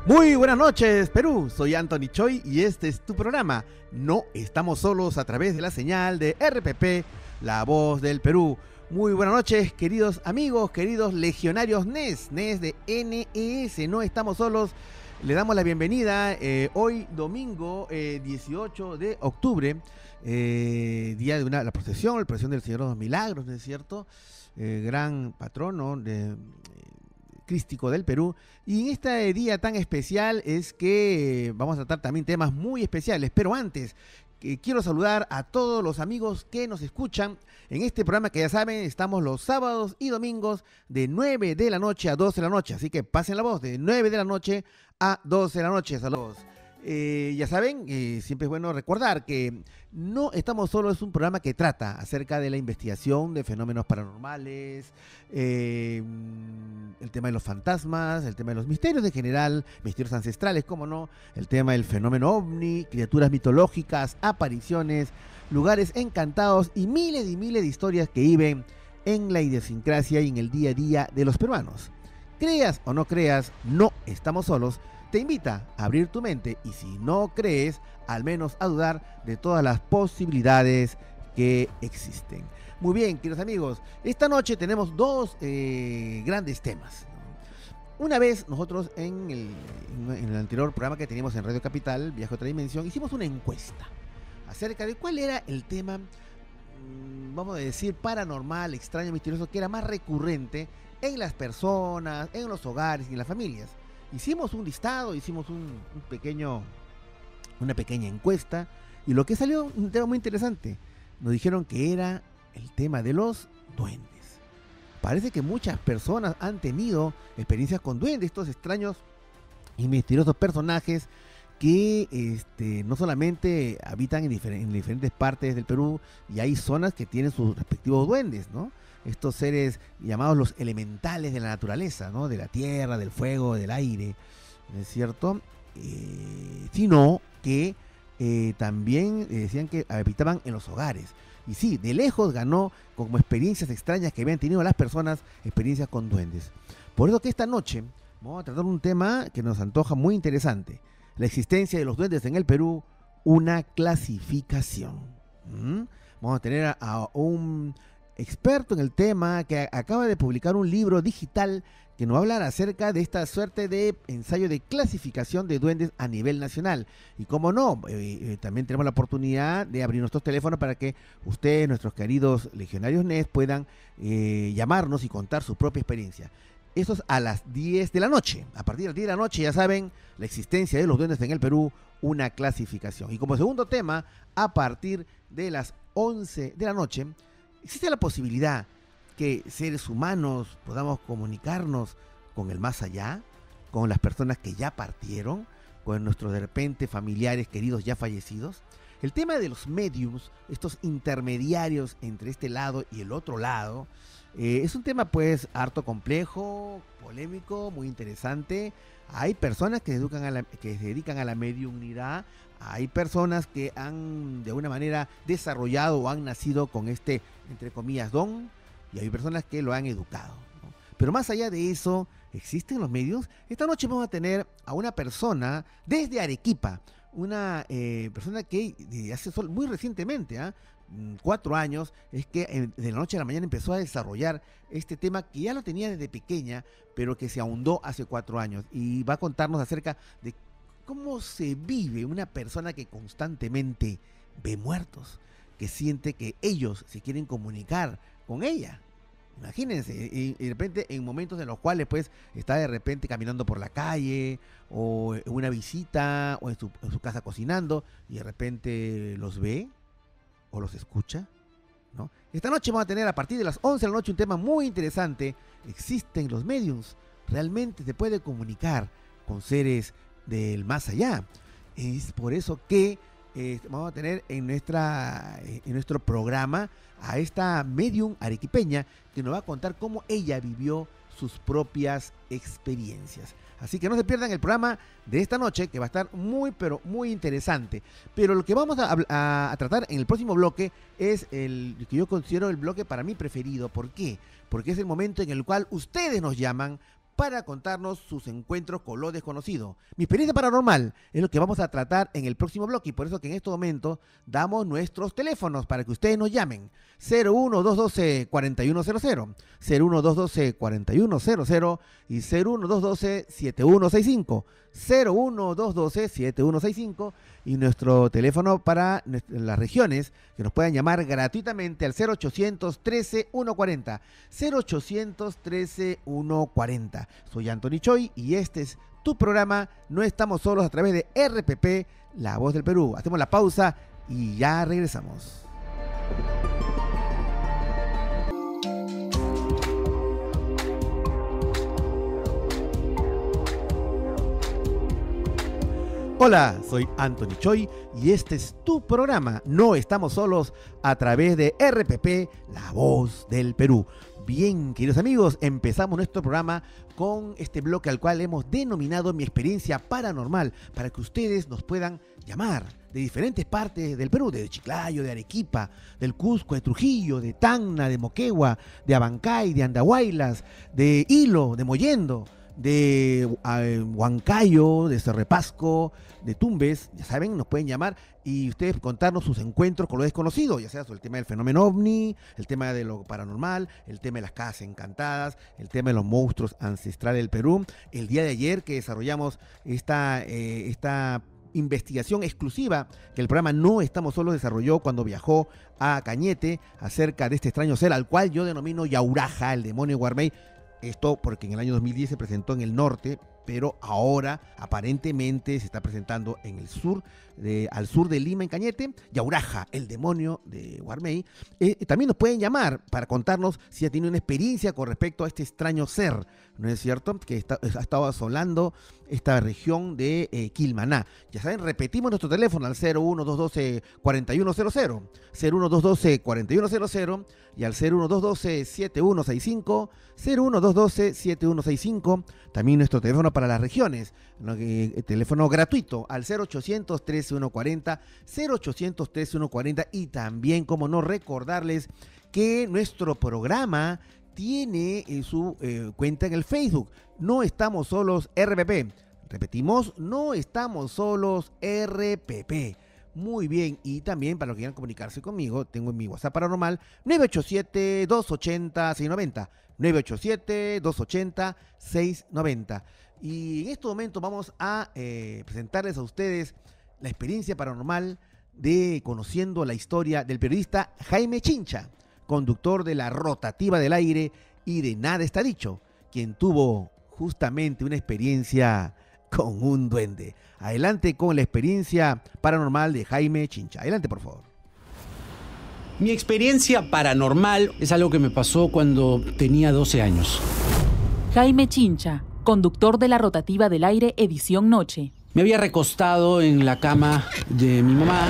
Muy buenas noches, Perú. Soy Anthony Choi y este es tu programa. No estamos solos a través de la señal de RPP, La Voz del Perú. Muy buenas noches, queridos amigos, queridos legionarios NES de NES. No estamos solos. Le damos la bienvenida hoy domingo 18 de octubre, día de la procesión del Señor de los Milagros, ¿no es cierto? Gran patrono crístico del Perú. Y en este día tan especial es que vamos a tratar también temas muy especiales. Pero antes, quiero saludar a todos los amigos que nos escuchan en este programa que ya saben, estamos los sábados y domingos de 9 de la noche a 12 de la noche. Así que pasen la voz de 9 de la noche a 12 de la noche. Saludos. Ya saben, siempre es bueno recordar que no estamos solo, es un programa que trata acerca de la investigación de fenómenos paranormales, el tema de los fantasmas, el tema de los misterios en general, misterios ancestrales, cómo no, el tema del fenómeno ovni, criaturas mitológicas, apariciones, lugares encantados y miles de historias que viven en la idiosincrasia y en el día a día de los peruanos. Creas o no creas, no estamos solos. Te invita a abrir tu mente y si no crees, al menos a dudar de todas las posibilidades que existen. Muy bien, queridos amigos, esta noche tenemos dos grandes temas. Una vez nosotros en el anterior programa que teníamos en Radio Capital, Viaje a otra dimensión, hicimos una encuesta acerca de cuál era el tema, vamos a decir, paranormal, extraño, misterioso, que era más recurrente en las personas, en los hogares y en las familias. Hicimos un listado, hicimos una pequeña encuesta y lo que salió, un tema muy interesante. Nos dijeron que era el tema de los duendes. Parece que muchas personas han tenido experiencias con duendes, estos extraños y misteriosos personajes que no solamente habitan en diferentes partes del Perú y hay zonas que tienen sus respectivos duendes, ¿no? Estos seres llamados los elementales de la naturaleza, ¿no? De la tierra, del fuego, del aire, ¿no es cierto? Sino que también decían que habitaban en los hogares. Y sí, de lejos ganó como experiencias extrañas que habían tenido las personas, experiencias con duendes. Por eso que esta noche vamos a tratar un tema que nos antoja muy interesante. La existencia de los duendes en el Perú, una clasificación. Vamos a tener a un experto en el tema que acaba de publicar un libro digital que nos va a hablar acerca de esta suerte de ensayo de clasificación de duendes a nivel nacional. Y como no, también tenemos la oportunidad de abrir nuestros teléfonos para que ustedes, nuestros queridos legionarios NES, puedan llamarnos y contar su propia experiencia. Eso es a las 10 de la noche. A partir de las 10 de la noche, ya saben, la existencia de los duendes en el Perú, una clasificación. Y como segundo tema, a partir de las 11 de la noche, existe la posibilidad que seres humanos podamos comunicarnos con el más allá, con las personas que ya partieron, con nuestros de repente familiares queridos ya fallecidos. El tema de los mediums, estos intermediarios entre este lado y el otro lado, es un tema pues harto complejo, polémico, muy interesante. Hay personas que se dedican a la mediunidad, hay personas que han de alguna manera desarrollado o han nacido con este, entre comillas, don, y hay personas que lo han educado, ¿no? Pero más allá de eso, ¿existen los medios? Esta noche vamos a tener a una persona desde Arequipa, una persona que hace muy recientemente, 4 años, es que de la noche a la mañana empezó a desarrollar este tema que ya lo tenía desde pequeña, pero que se ahondó hace 4 años y va a contarnos acerca de cómo se vive una persona que constantemente ve muertos, que siente que ellos se quieren comunicar con ella. Imagínense, y de repente en momentos en los cuales pues está de repente caminando por la calle o en una visita o en su casa cocinando y de repente los ve o los escucha, ¿no? Esta noche vamos a tener a partir de las 11 de la noche un tema muy interesante. ¿Existen los mediums? ¿Realmente se puede comunicar con seres del más allá? Es por eso que vamos a tener en nuestro programa a esta medium arequipeña que nos va a contar cómo ella vivió sus propias experiencias. Así que no se pierdan el programa de esta noche, que va a estar muy, pero muy interesante. Pero lo que vamos a tratar en el próximo bloque es el que yo considero el bloque para mí preferido. ¿Por qué? Porque es el momento en el cual ustedes nos llaman para contarnos sus encuentros con lo desconocido. Mi experiencia paranormal es lo que vamos a tratar en el próximo bloque y por eso que en este momento damos nuestros teléfonos para que ustedes nos llamen. 01212-4100, 01212-4100 y 01212-7165. 01212-7165 y nuestro teléfono para las regiones que nos puedan llamar gratuitamente al 0800-13-140. 0800-13-140. Soy Anthony Choi y este es tu programa No Estamos Solos a través de RPP, La Voz del Perú. Hacemos la pausa y ya regresamos. Hola, soy Anthony Choi y este es tu programa No Estamos Solos a través de RPP, La Voz del Perú. Bien, queridos amigos, empezamos nuestro programa con este bloque al cual hemos denominado Mi Experiencia Paranormal, para que ustedes nos puedan llamar de diferentes partes del Perú, de Chiclayo, de Arequipa, del Cusco, de Trujillo, de Tacna, de Moquegua, de Abancay, de Andahuaylas, de Hilo, de Mollendo, de Huancayo, de Cerrepasco, de Tumbes, ya saben, nos pueden llamar y ustedes contarnos sus encuentros con lo desconocido, ya sea sobre el tema del fenómeno ovni, el tema de lo paranormal, el tema de las casas encantadas, el tema de los monstruos ancestrales del Perú. El día de ayer que desarrollamos esta investigación exclusiva que el programa No Estamos Solos desarrolló cuando viajó a Cañete acerca de este extraño ser al cual yo denomino Yauraja, el demonio de Guarmey. Esto porque en el año 2010 se presentó en el norte, pero ahora aparentemente se está presentando en el sur, al sur de Lima, en Cañete, Yauraja, el demonio de Guarmey. También nos pueden llamar para contarnos si ha tenido una experiencia con respecto a este extraño ser, ¿no es cierto? Que ha estado asolando esta región de Quilmaná. Ya saben, repetimos nuestro teléfono al 01212-4100, 01212-4100 y al 01212-7165, 01212-7165. También nuestro teléfono para las regiones, teléfono gratuito al 0800-13-140, 0800-13-140 y también, como no, recordarles que nuestro programa tiene su cuenta en el Facebook, No Estamos Solos RPP. Repetimos, No Estamos Solos RPP. Muy bien, y también para los que quieran comunicarse conmigo, tengo en mi WhatsApp paranormal 987-280-690, 987-280-690. Y en este momento vamos a presentarles a ustedes la experiencia paranormal de conociendo la historia del periodista Jaime Chincha, conductor de La Rotativa del Aire y de Nada Está Dicho, quien tuvo justamente una experiencia con un duende. Adelante con la experiencia paranormal de Jaime Chincha. Adelante, por favor. Mi experiencia paranormal es algo que me pasó cuando tenía 12 años. Jaime Chincha, conductor de La Rotativa del Aire, edición noche. Me había recostado en la cama de mi mamá.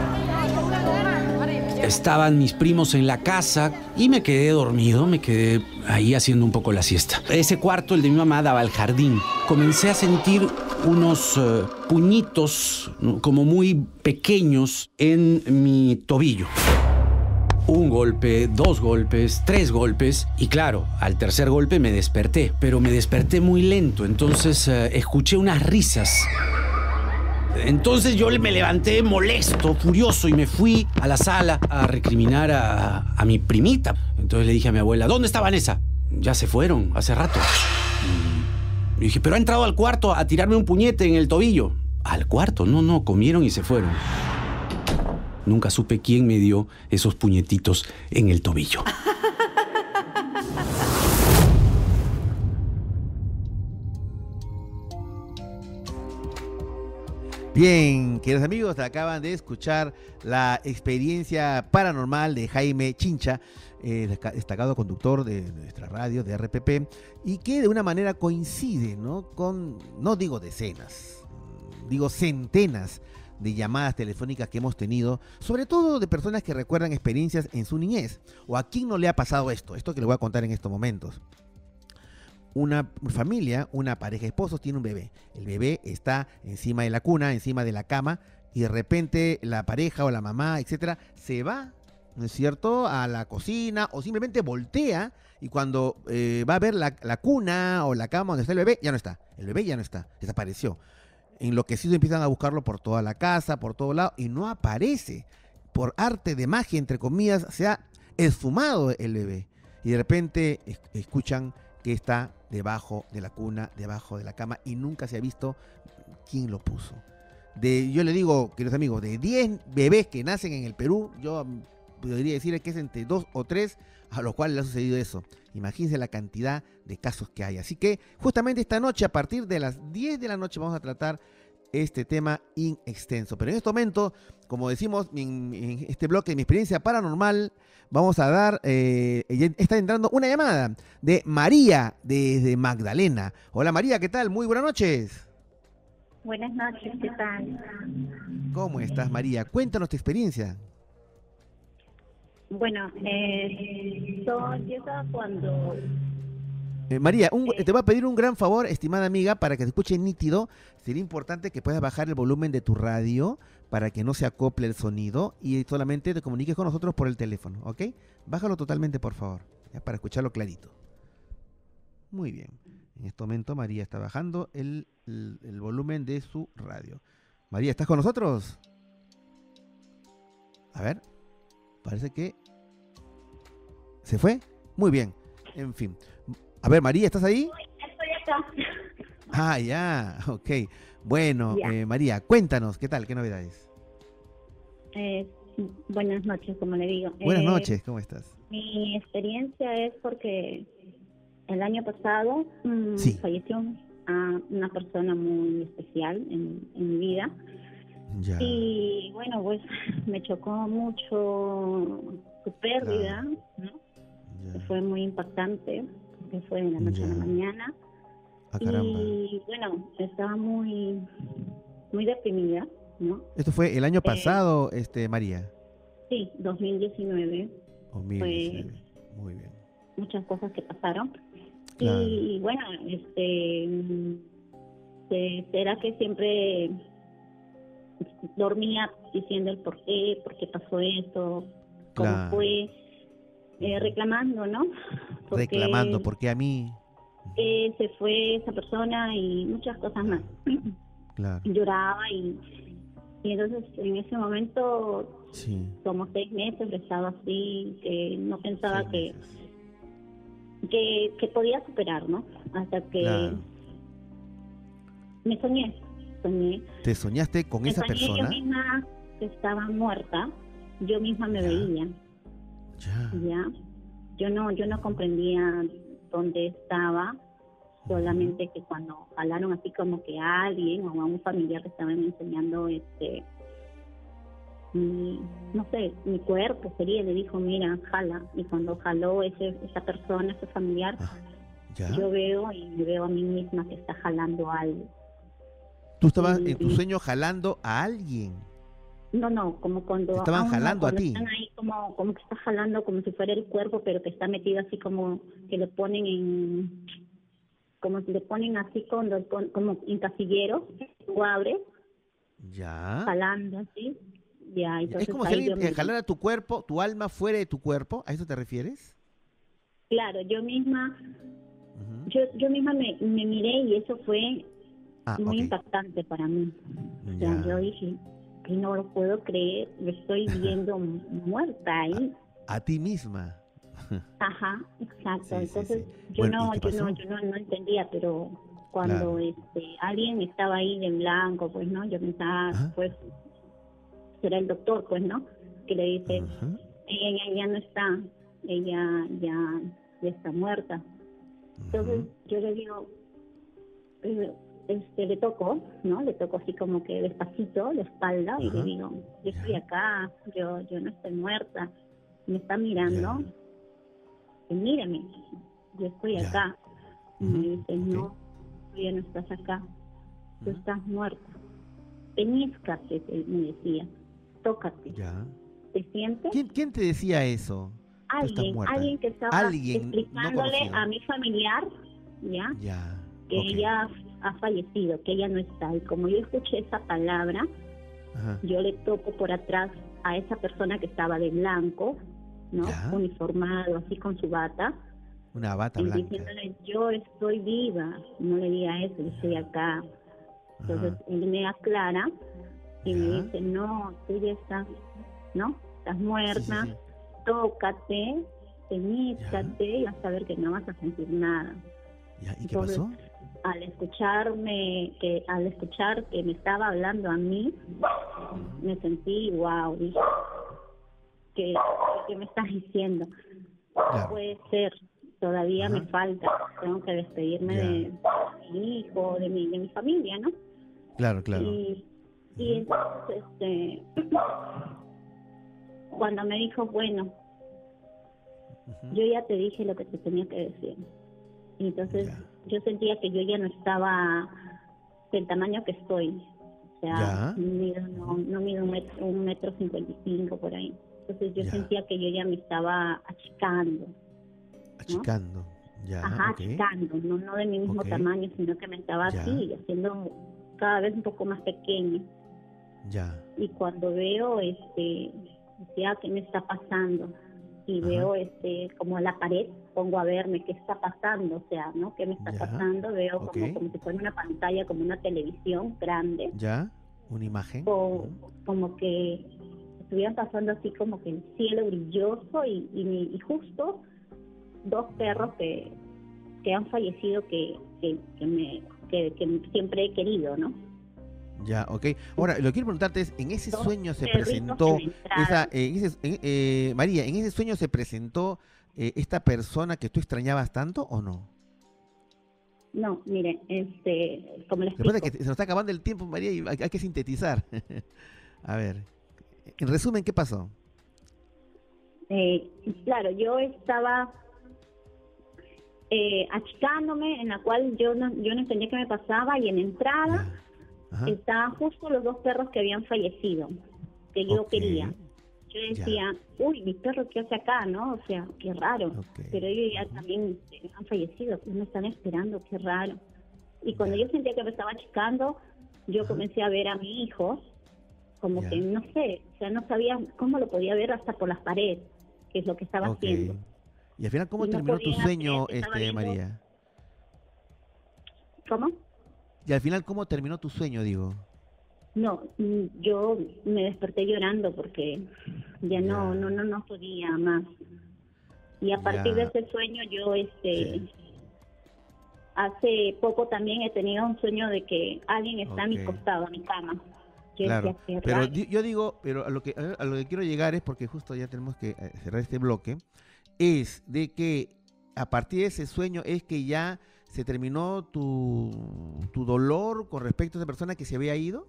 Estaban mis primos en la casa y me quedé dormido, me quedé ahí haciendo un poco la siesta. Ese cuarto, el de mi mamá, daba al jardín. Comencé a sentir unos puñitos como muy pequeños en mi tobillo. Un golpe, 2 golpes, 3 golpes y claro, al tercer golpe me desperté, pero me desperté muy lento, entonces escuché unas risas. Entonces yo me levanté molesto, furioso y me fui a la sala a recriminar a mi primita. Entonces le dije a mi abuela, ¿dónde está Vanessa? Ya se fueron, hace rato. Y dije, pero ha entrado al cuarto a tirarme un puñete en el tobillo. ¿Al cuarto? No, comieron y se fueron. Nunca supe quién me dio esos puñetitos en el tobillo. Bien, queridos amigos, acaban de escuchar la experiencia paranormal de Jaime Chincha, destacado conductor de nuestra radio, de RPP, y que de una manera coincide, ¿no? Con, no digo decenas, digo centenas de llamadas telefónicas que hemos tenido, sobre todo de personas que recuerdan experiencias en su niñez, o a quién no le ha pasado esto que les voy a contar en estos momentos. Una familia, una pareja de esposos tiene un bebé. El bebé está encima de la cuna, encima de la cama, y de repente la pareja o la mamá, etcétera, se va ¿no es cierto?, a la cocina o simplemente voltea y cuando va a ver la cuna o la cama donde está el bebé, ya no está. El bebé ya no está, desapareció. Enloquecidos empiezan a buscarlo por toda la casa, por todo lado, y no aparece. Por arte de magia, entre comillas, se ha esfumado el bebé. Y de repente escuchan que está debajo de la cuna, debajo de la cama, y nunca se ha visto quién lo puso. Yo le digo, queridos amigos, de 10 bebés que nacen en el Perú, yo podría decir que es entre 2 o 3 a los cuales le ha sucedido eso. Imagínense la cantidad de casos que hay. Así que justamente esta noche, a partir de las 10 de la noche, vamos a tratar este tema in extenso. Pero en este momento, como decimos en este bloque de mi experiencia paranormal, vamos a dar, está entrando una llamada de María desde Magdalena. Hola María, ¿qué tal? Muy buenas noches. Buenas noches, ¿qué tal? ¿Cómo estás, María? Cuéntanos tu experiencia. Bueno, yo estaba cuando... María, te voy a pedir un gran favor, estimada amiga, para que te escuche nítido. Sería importante que puedas bajar el volumen de tu radio para que no se acople el sonido y solamente te comuniques con nosotros por el teléfono, ¿ok? Bájalo totalmente, por favor, ya, para escucharlo clarito. Muy bien. En este momento María está bajando el volumen de su radio. María, ¿estás con nosotros? A ver, parece que se fue. Muy bien, en fin. A ver, María, ¿estás ahí? Estoy acá. Ah, ya, ok. Bueno, Ya. María, cuéntanos, ¿qué tal? ¿Qué novedades? Buenas noches, como le digo. Buenas noches, ¿cómo estás? Mi experiencia es porque el año pasado Sí. falleció una persona muy especial en mi vida. Ya. Y bueno, pues me chocó mucho su pérdida, ¿no? Ya. Fue muy impactante, porque fue de la noche a la Ya. mañana. Ah, caramba. Y bueno, estaba muy deprimida, ¿no? Esto fue el año pasado, María. Sí, 2019, 2019. Muy bien. muchas cosas que pasaron. Claro. Y bueno, será que siempre dormía diciendo el por qué pasó esto, cómo Claro. fue, reclamando, ¿no? Reclamando, ¿por qué a mí? Se fue esa persona y muchas cosas más. Claro. Lloraba y entonces en ese momento, Sí. como 6 meses, estaba así, que no pensaba 6 meses. que podía superar, ¿no? Hasta que Claro. me soñé. ¿Te soñaste con esa Yo persona? misma estaba muerta, yo misma me Ya. veía, Ya. ¿ya? Yo no comprendía dónde estaba, solamente que cuando jalaron así como que a alguien o a un familiar le estaban enseñando no sé, mi cuerpo sería, le dijo, mira, jala, y cuando jaló esa persona, ese familiar, Ya. yo veo y me veo a mí misma que está jalando algo. Tú estabas en tu sueño jalando a alguien. No, como cuando... Te estaban jalando a cuando ti. están ahí como que está jalando como si fuera el cuerpo, pero que está metido así como que le ponen como si le ponen así como en casilleros, tú abres, Ya. jalando así. Ya, entonces Es como si ahí yo alguien jalara tu cuerpo, tu alma fuera de tu cuerpo. ¿A eso te refieres? Claro, yo misma Ujú. yo misma me miré y eso fue muy ok. impactante para mí. O sea, Ya. yo dije, que no lo puedo creer, me estoy viendo muerta ahí. A ti misma. Ajá, exacto. Sí, sí, Entonces sí. yo Bueno, ¿y qué pasó? no entendía, pero cuando Claro. alguien estaba ahí de blanco, pues no, yo pensaba, Ajá. pues será el doctor, pues no, que le dice, Ajá. ella ya no está, ella ya está muerta. Entonces Ujú. yo le digo, le toco, ¿no? Le toco así como que despacito la espalda y Ajá. le digo, yo estoy Ya. acá, yo no estoy muerta. Me está mirando, Ya. y mírame, yo estoy Ya. acá. Y Ujú. me dice, Ok. no, tú ya no estás acá, tú Ujú. estás muerta. Peníscate, me decía, tócate, Ya. ¿te sientes? ¿Quién te decía eso? Tú estás muerta. Alguien que estaba Alguien no explicándole conocido. a mi familiar, ¿ya? Ya. Que ok. ella ha fallecido, que ella no está. Y como yo escuché esa palabra, Ajá. yo le toco por atrás a esa persona que estaba de blanco, ¿no? Ya. Uniformado, así con su bata, Una bata y blanca. diciéndole, yo estoy viva, no le diga eso, yo estoy acá. Entonces Ajá. él me aclara y me Ya. dice, no, tú ya estás, ¿no? Estás muerta, Sí, sí, tócate, tenízate y vas a ver que no vas a sentir nada. sí. Ya, ¿y qué Entonces, pasó? al escuchar que me estaba hablando a mí, me sentí, wow, dije, ¿qué me estás diciendo? Claro. Puede ser, todavía Ajá. me falta, tengo que despedirme Ya. de mi hijo, de mi familia, ¿no? Claro, claro. Y entonces, cuando me dijo, bueno, Ujú. yo ya te dije lo que te tenía que decir. Y entonces Ya. yo sentía que yo ya no estaba del tamaño que estoy. O sea, Ya. no mido 1,55 m por ahí. Entonces yo Ya. sentía que yo ya me estaba achicando. Achicando. Ya, Ajá, ok. achicando, no de mi mismo Ok. tamaño, sino que me estaba Ya. así, haciendo cada vez un poco más pequeña. Ya. Y cuando veo, decía, ¿qué me está pasando? Y Ajá. veo como la pared, pongo a verme qué está pasando, o sea, ¿no? ¿Qué me está Ya. pasando? Veo Ok. como si fuera una pantalla, como una televisión grande, Ya. Una imagen. o Ujú. como que estuvieran pasando así como que el cielo brilloso y justo dos perros que han fallecido que siempre he querido, ¿no? Ya, ok. Ahora, lo que quiero preguntarte es, ¿en ese Dos sueño se perritos presentó que me entraron. María, en ese sueño se presentó esta persona que tú extrañabas tanto o no? No, mire, como le Recuerda explico. que se nos está acabando el tiempo, María, y hay que sintetizar. A ver, en resumen, ¿qué pasó? Claro, yo estaba achicándome, en la cual yo no entendía qué me pasaba, y en entrada Ya. Ajá. estaban justo los dos perros que habían fallecido, que yo Ok. quería. Yo decía, uy, mi perro, ¿qué hace acá, no? O sea, qué raro. Ok. Pero ellos ya también han fallecido, pues me están esperando, qué raro. Y cuando Ya. yo sentía que me estaba achicando, yo Ajá. comencé a ver a mi hijo, como Ya. que no sé, o sea, no sabía cómo lo podía ver hasta por las paredes, que es lo que estaba Ok. haciendo. Y al final, ¿cómo Y no terminó tu podía sueño, creer que estaba viendo. María? ¿Cómo? Y al final, ¿cómo terminó tu sueño, digo? No, yo me desperté llorando porque ya Ya. no podía más. Y a partir de Ya. ese sueño yo Sí. hace poco también he tenido un sueño de que alguien está a mi Ok. costado, a mi cama. Yo Claro, decía, qué pero raro. yo digo, pero a lo que quiero llegar es, porque justo ya tenemos que cerrar este bloque, es de que a partir de ese sueño es que ya se terminó tu dolor con respecto a esa persona que se había ido.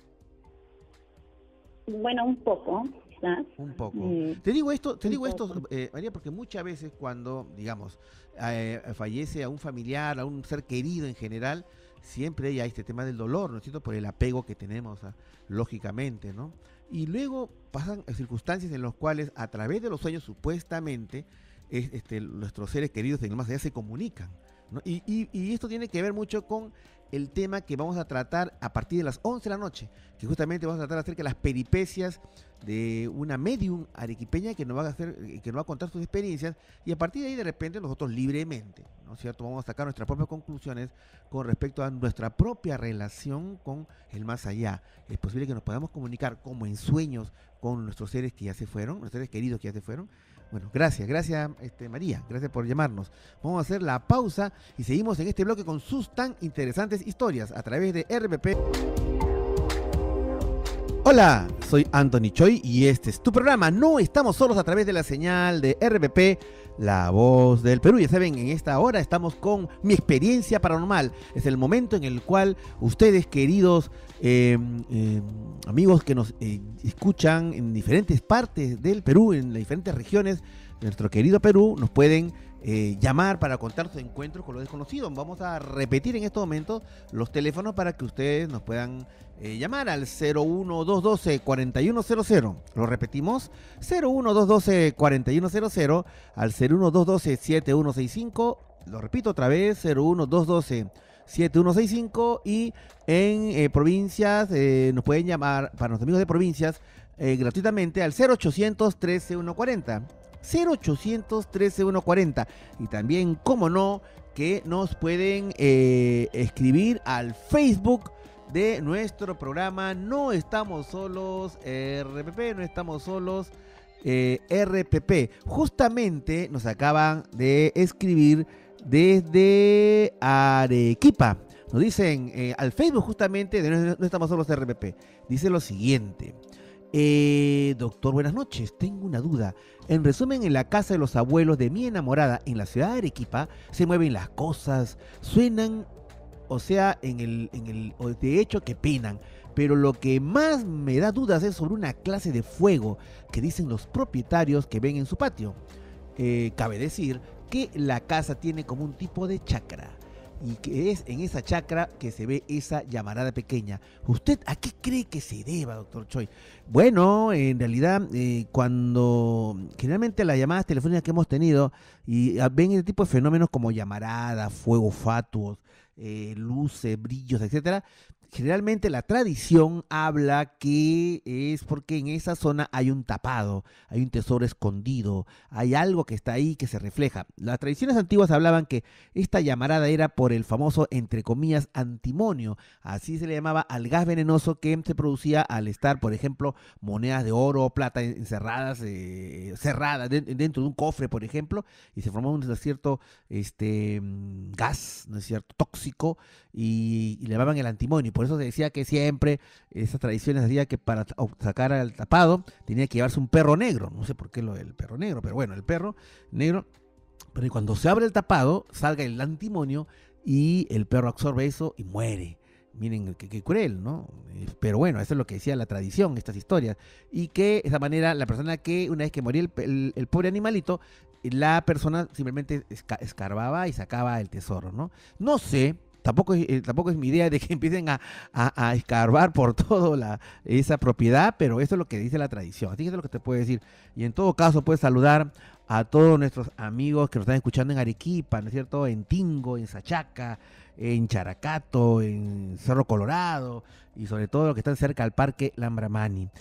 Bueno, un poco, quizás. Un poco. Eh, Te digo esto, poco. María, porque muchas veces cuando, digamos, fallece a un familiar, a un ser querido en general, siempre hay este tema del dolor, ¿no es cierto? Por el apego que tenemos, lógicamente, ¿no? Y luego pasan circunstancias en las cuales a través de los sueños supuestamente nuestros seres queridos en el más allá se comunican, ¿no? Y esto tiene que ver mucho con el tema que vamos a tratar a partir de las 11 de la noche, que justamente vamos a tratar acerca de las peripecias de una medium arequipeña que nos va a contar sus experiencias, y a partir de ahí de repente nosotros libremente, ¿no es cierto?, vamos a sacar nuestras propias conclusiones con respecto a nuestra propia relación con el más allá. Es posible que nos podamos comunicar como en sueños con nuestros seres que ya se fueron, nuestros seres queridos que ya se fueron. Bueno, gracias María, gracias por llamarnos. Vamos a hacer la pausa y seguimos en este bloque con sus tan interesantes historias a través de RPP. Hola, soy Anthony Choi y este es tu programa. No estamos solos a través de la señal de RPP, la voz del Perú. Ya saben, en esta hora estamos con mi experiencia paranormal. Es el momento en el cual ustedes, queridos amigos que nos escuchan en diferentes partes del Perú, en las diferentes regiones de nuestro querido Perú, nos pueden llamar para contar sus encuentros con lo desconocido. Vamos a repetir en estos momentos los teléfonos para que ustedes nos puedan llamar al 01212-4100. Lo repetimos, 01212-4100, al 01212-7165. Lo repito otra vez, 01212-7165. Y en provincias nos pueden llamar, para los amigos de provincias, gratuitamente al 0800 13 140. 0800 13 140. Y también, como no, que nos pueden escribir al Facebook de nuestro programa No Estamos Solos RPP, No Estamos Solos RPP. Justamente nos acaban de escribir desde Arequipa. Nos dicen al Facebook justamente de No Estamos Solos RPP. Dice lo siguiente. Doctor, buenas noches. Tengo una duda. En resumen, en la casa de los abuelos de mi enamorada en la ciudad de Arequipa se mueven las cosas, suenan, o sea, de hecho que penan. Pero lo que más me da dudas es sobre una clase de fuego que dicen los propietarios que ven en su patio. Cabe decir que la casa tiene como un tipo de chakra y que es en esa chakra que se ve esa llamarada pequeña. ¿Usted a qué cree que se deba, doctor Choi? Bueno, en realidad, cuando generalmente las llamadas telefónicas que hemos tenido y ven este tipo de fenómenos como llamarada, fuego fatuos, luces, brillos, etcétera, generalmente la tradición habla que es porque en esa zona hay un tapado, hay un tesoro escondido, hay algo que está ahí que se refleja. Las tradiciones antiguas hablaban que esta llamarada era por el famoso, entre comillas, antimonio. Así se le llamaba al gas venenoso que se producía al estar, por ejemplo, monedas de oro o plata encerradas, cerradas dentro de un cofre, por ejemplo, y se formaba un cierto gas, ¿no es cierto?, tóxico, y le llamaban el antimonio. Por eso se decía que siempre esas tradiciones decían que para sacar al tapado tenía que llevarse un perro negro. No sé por qué lo del perro negro, pero bueno, el perro negro. Pero cuando se abre el tapado, salga el antimonio y el perro absorbe eso y muere. Miren, qué cruel, ¿no? Pero bueno, eso es lo que decía la tradición, estas historias. Y que de esa manera la persona que una vez que moría el pobre animalito, la persona simplemente escarbaba y sacaba el tesoro, ¿no? No sé. Tampoco es mi idea de que empiecen a escarbar por toda esa propiedad, pero eso es lo que dice la tradición. Así que eso es lo que te puedo decir. Y en todo caso, puedes saludar a todos nuestros amigos que nos están escuchando en Arequipa, ¿no es cierto? En Tingo, en Sachaca, en Characato, en Cerro Colorado y sobre todo los que están cerca al Parque Lambramani.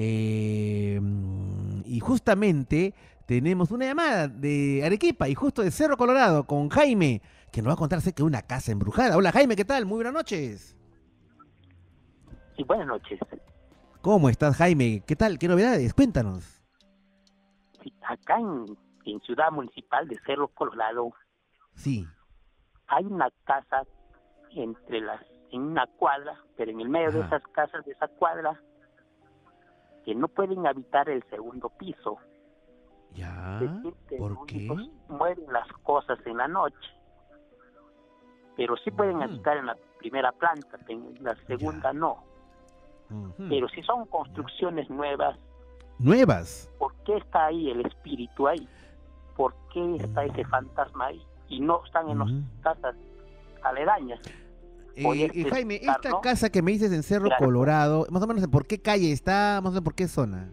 Y justamente tenemos una llamada de Arequipa y justo de Cerro Colorado con Jaime, que nos va a contar acerca de una casa embrujada. Hola Jaime, ¿qué tal? Muy buenas noches. Sí, buenas noches. ¿Cómo estás, Jaime? ¿Qué tal? ¿Qué novedades? Cuéntanos. Sí, acá en Ciudad Municipal de Cerro Colorado, sí, hay una casa en una cuadra, pero en el medio de esas casas, de esa cuadra, que no pueden habitar el segundo piso. ¿Ya? ¿Por qué? Mueren las cosas en la noche, pero sí pueden habitar en la primera planta, en la segunda no. Pero si son construcciones nuevas. ¿Nuevas? ¿Por qué está ahí el espíritu ahí? ¿Por qué está ese fantasma ahí? Y no están en las casas aledañas. Jaime, esta casa que me dices en Cerro Colorado, más o menos ¿por qué calle está? Más o menos ¿por qué zona?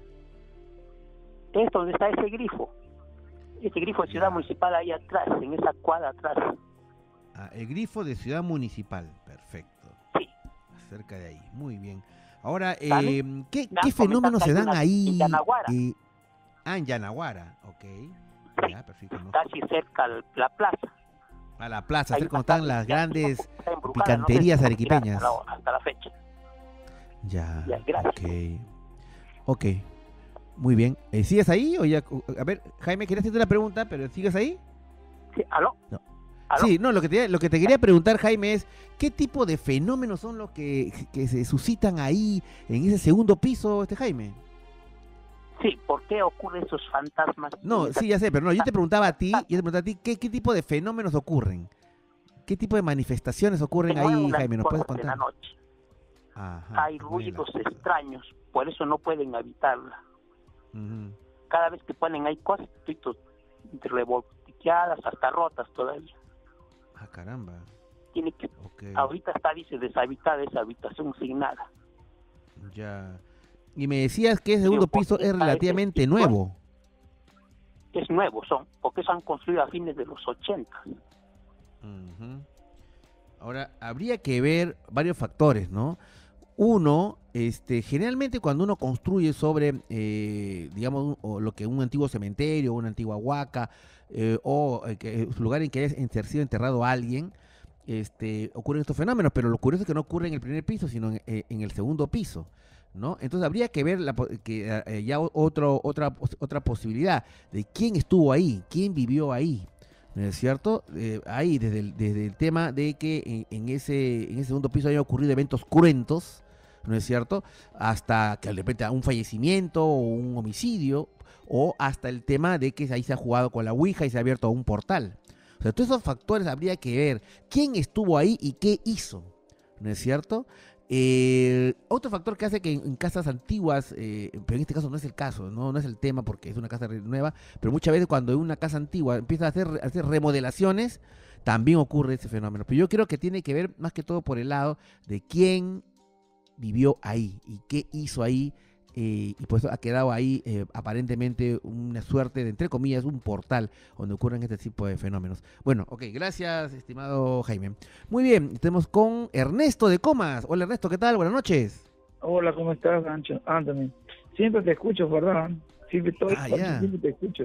Es donde está ese grifo. Ese grifo de Ciudad Municipal ahí atrás, en esa cuadra atrás. El grifo de Ciudad Municipal, perfecto. Sí. Cerca de ahí, muy bien. Ahora, ¿qué fenómenos se dan ahí? En Yanaguara. En Yanaguara, ok. Sí. Ya, perfecto. ¿No? Casi cerca a la plaza. A la plaza, cerca donde están las grandes picanterías arequipeñas. Hasta la fecha. Ya, gracias. Ok, muy bien. ¿Sigues ahí o ya? A ver, Jaime, quería hacerte una pregunta, pero ¿sigues ahí? Sí, ¿aló? No. ¿Aló? Sí, no, lo que te quería preguntar, Jaime, es ¿qué tipo de fenómenos son los que se suscitan ahí, en ese segundo piso, Jaime? Sí, ¿por qué ocurren esos fantasmas? No, sí, ya sé, pero no, yo te preguntaba a ti, ¿qué tipo de fenómenos ocurren? ¿Qué tipo de manifestaciones ocurren ahí, Jaime? ¿Nos puedes contar? En la noche. Ajá, hay ruidos extraños, por eso no pueden habitarla. Cada vez que ponen ahí cosas, revolteadas, hasta rotas todavía. Ah, caramba. Tiene que, ahorita dice deshabitada esa habitación sin nada. Ya. Y me decías que el segundo piso es relativamente nuevo. Es nuevo, porque se han construido a fines de los 80. Ahora, habría que ver varios factores, ¿no? Uno, Generalmente cuando uno construye sobre, digamos, o lo que un antiguo cementerio, una antigua huaca, o lugar en que haya sido enterrado alguien, ocurren estos fenómenos, pero lo curioso es que no ocurre en el primer piso, sino en el segundo piso, ¿no? Entonces habría que ver otra posibilidad de quién estuvo ahí, quién vivió ahí, ¿no es cierto? Ahí desde el tema de que en ese segundo piso hayan ocurrido eventos cruentos, ¿no es cierto? Hasta que de repente un fallecimiento o un homicidio, o hasta el tema de que ahí se ha jugado con la ouija y se ha abierto un portal. O sea, todos esos factores habría que ver quién estuvo ahí y qué hizo, ¿no es cierto? Otro factor que hace que en casas antiguas, pero en este caso no es el caso, no es el tema porque es una casa nueva, pero muchas veces cuando en una casa antigua empieza a hacer remodelaciones, también ocurre ese fenómeno. Pero yo creo que tiene que ver más que todo por el lado de quién vivió ahí y qué hizo ahí, y pues ha quedado ahí aparentemente una suerte de, entre comillas, un portal donde ocurren este tipo de fenómenos. Bueno, ok, gracias, estimado Jaime. Muy bien, estamos con Ernesto de Comas. Hola Ernesto, ¿qué tal? Buenas noches. Hola, ¿cómo estás, Anthony? Siempre te escucho, ¿verdad? Siempre te escucho.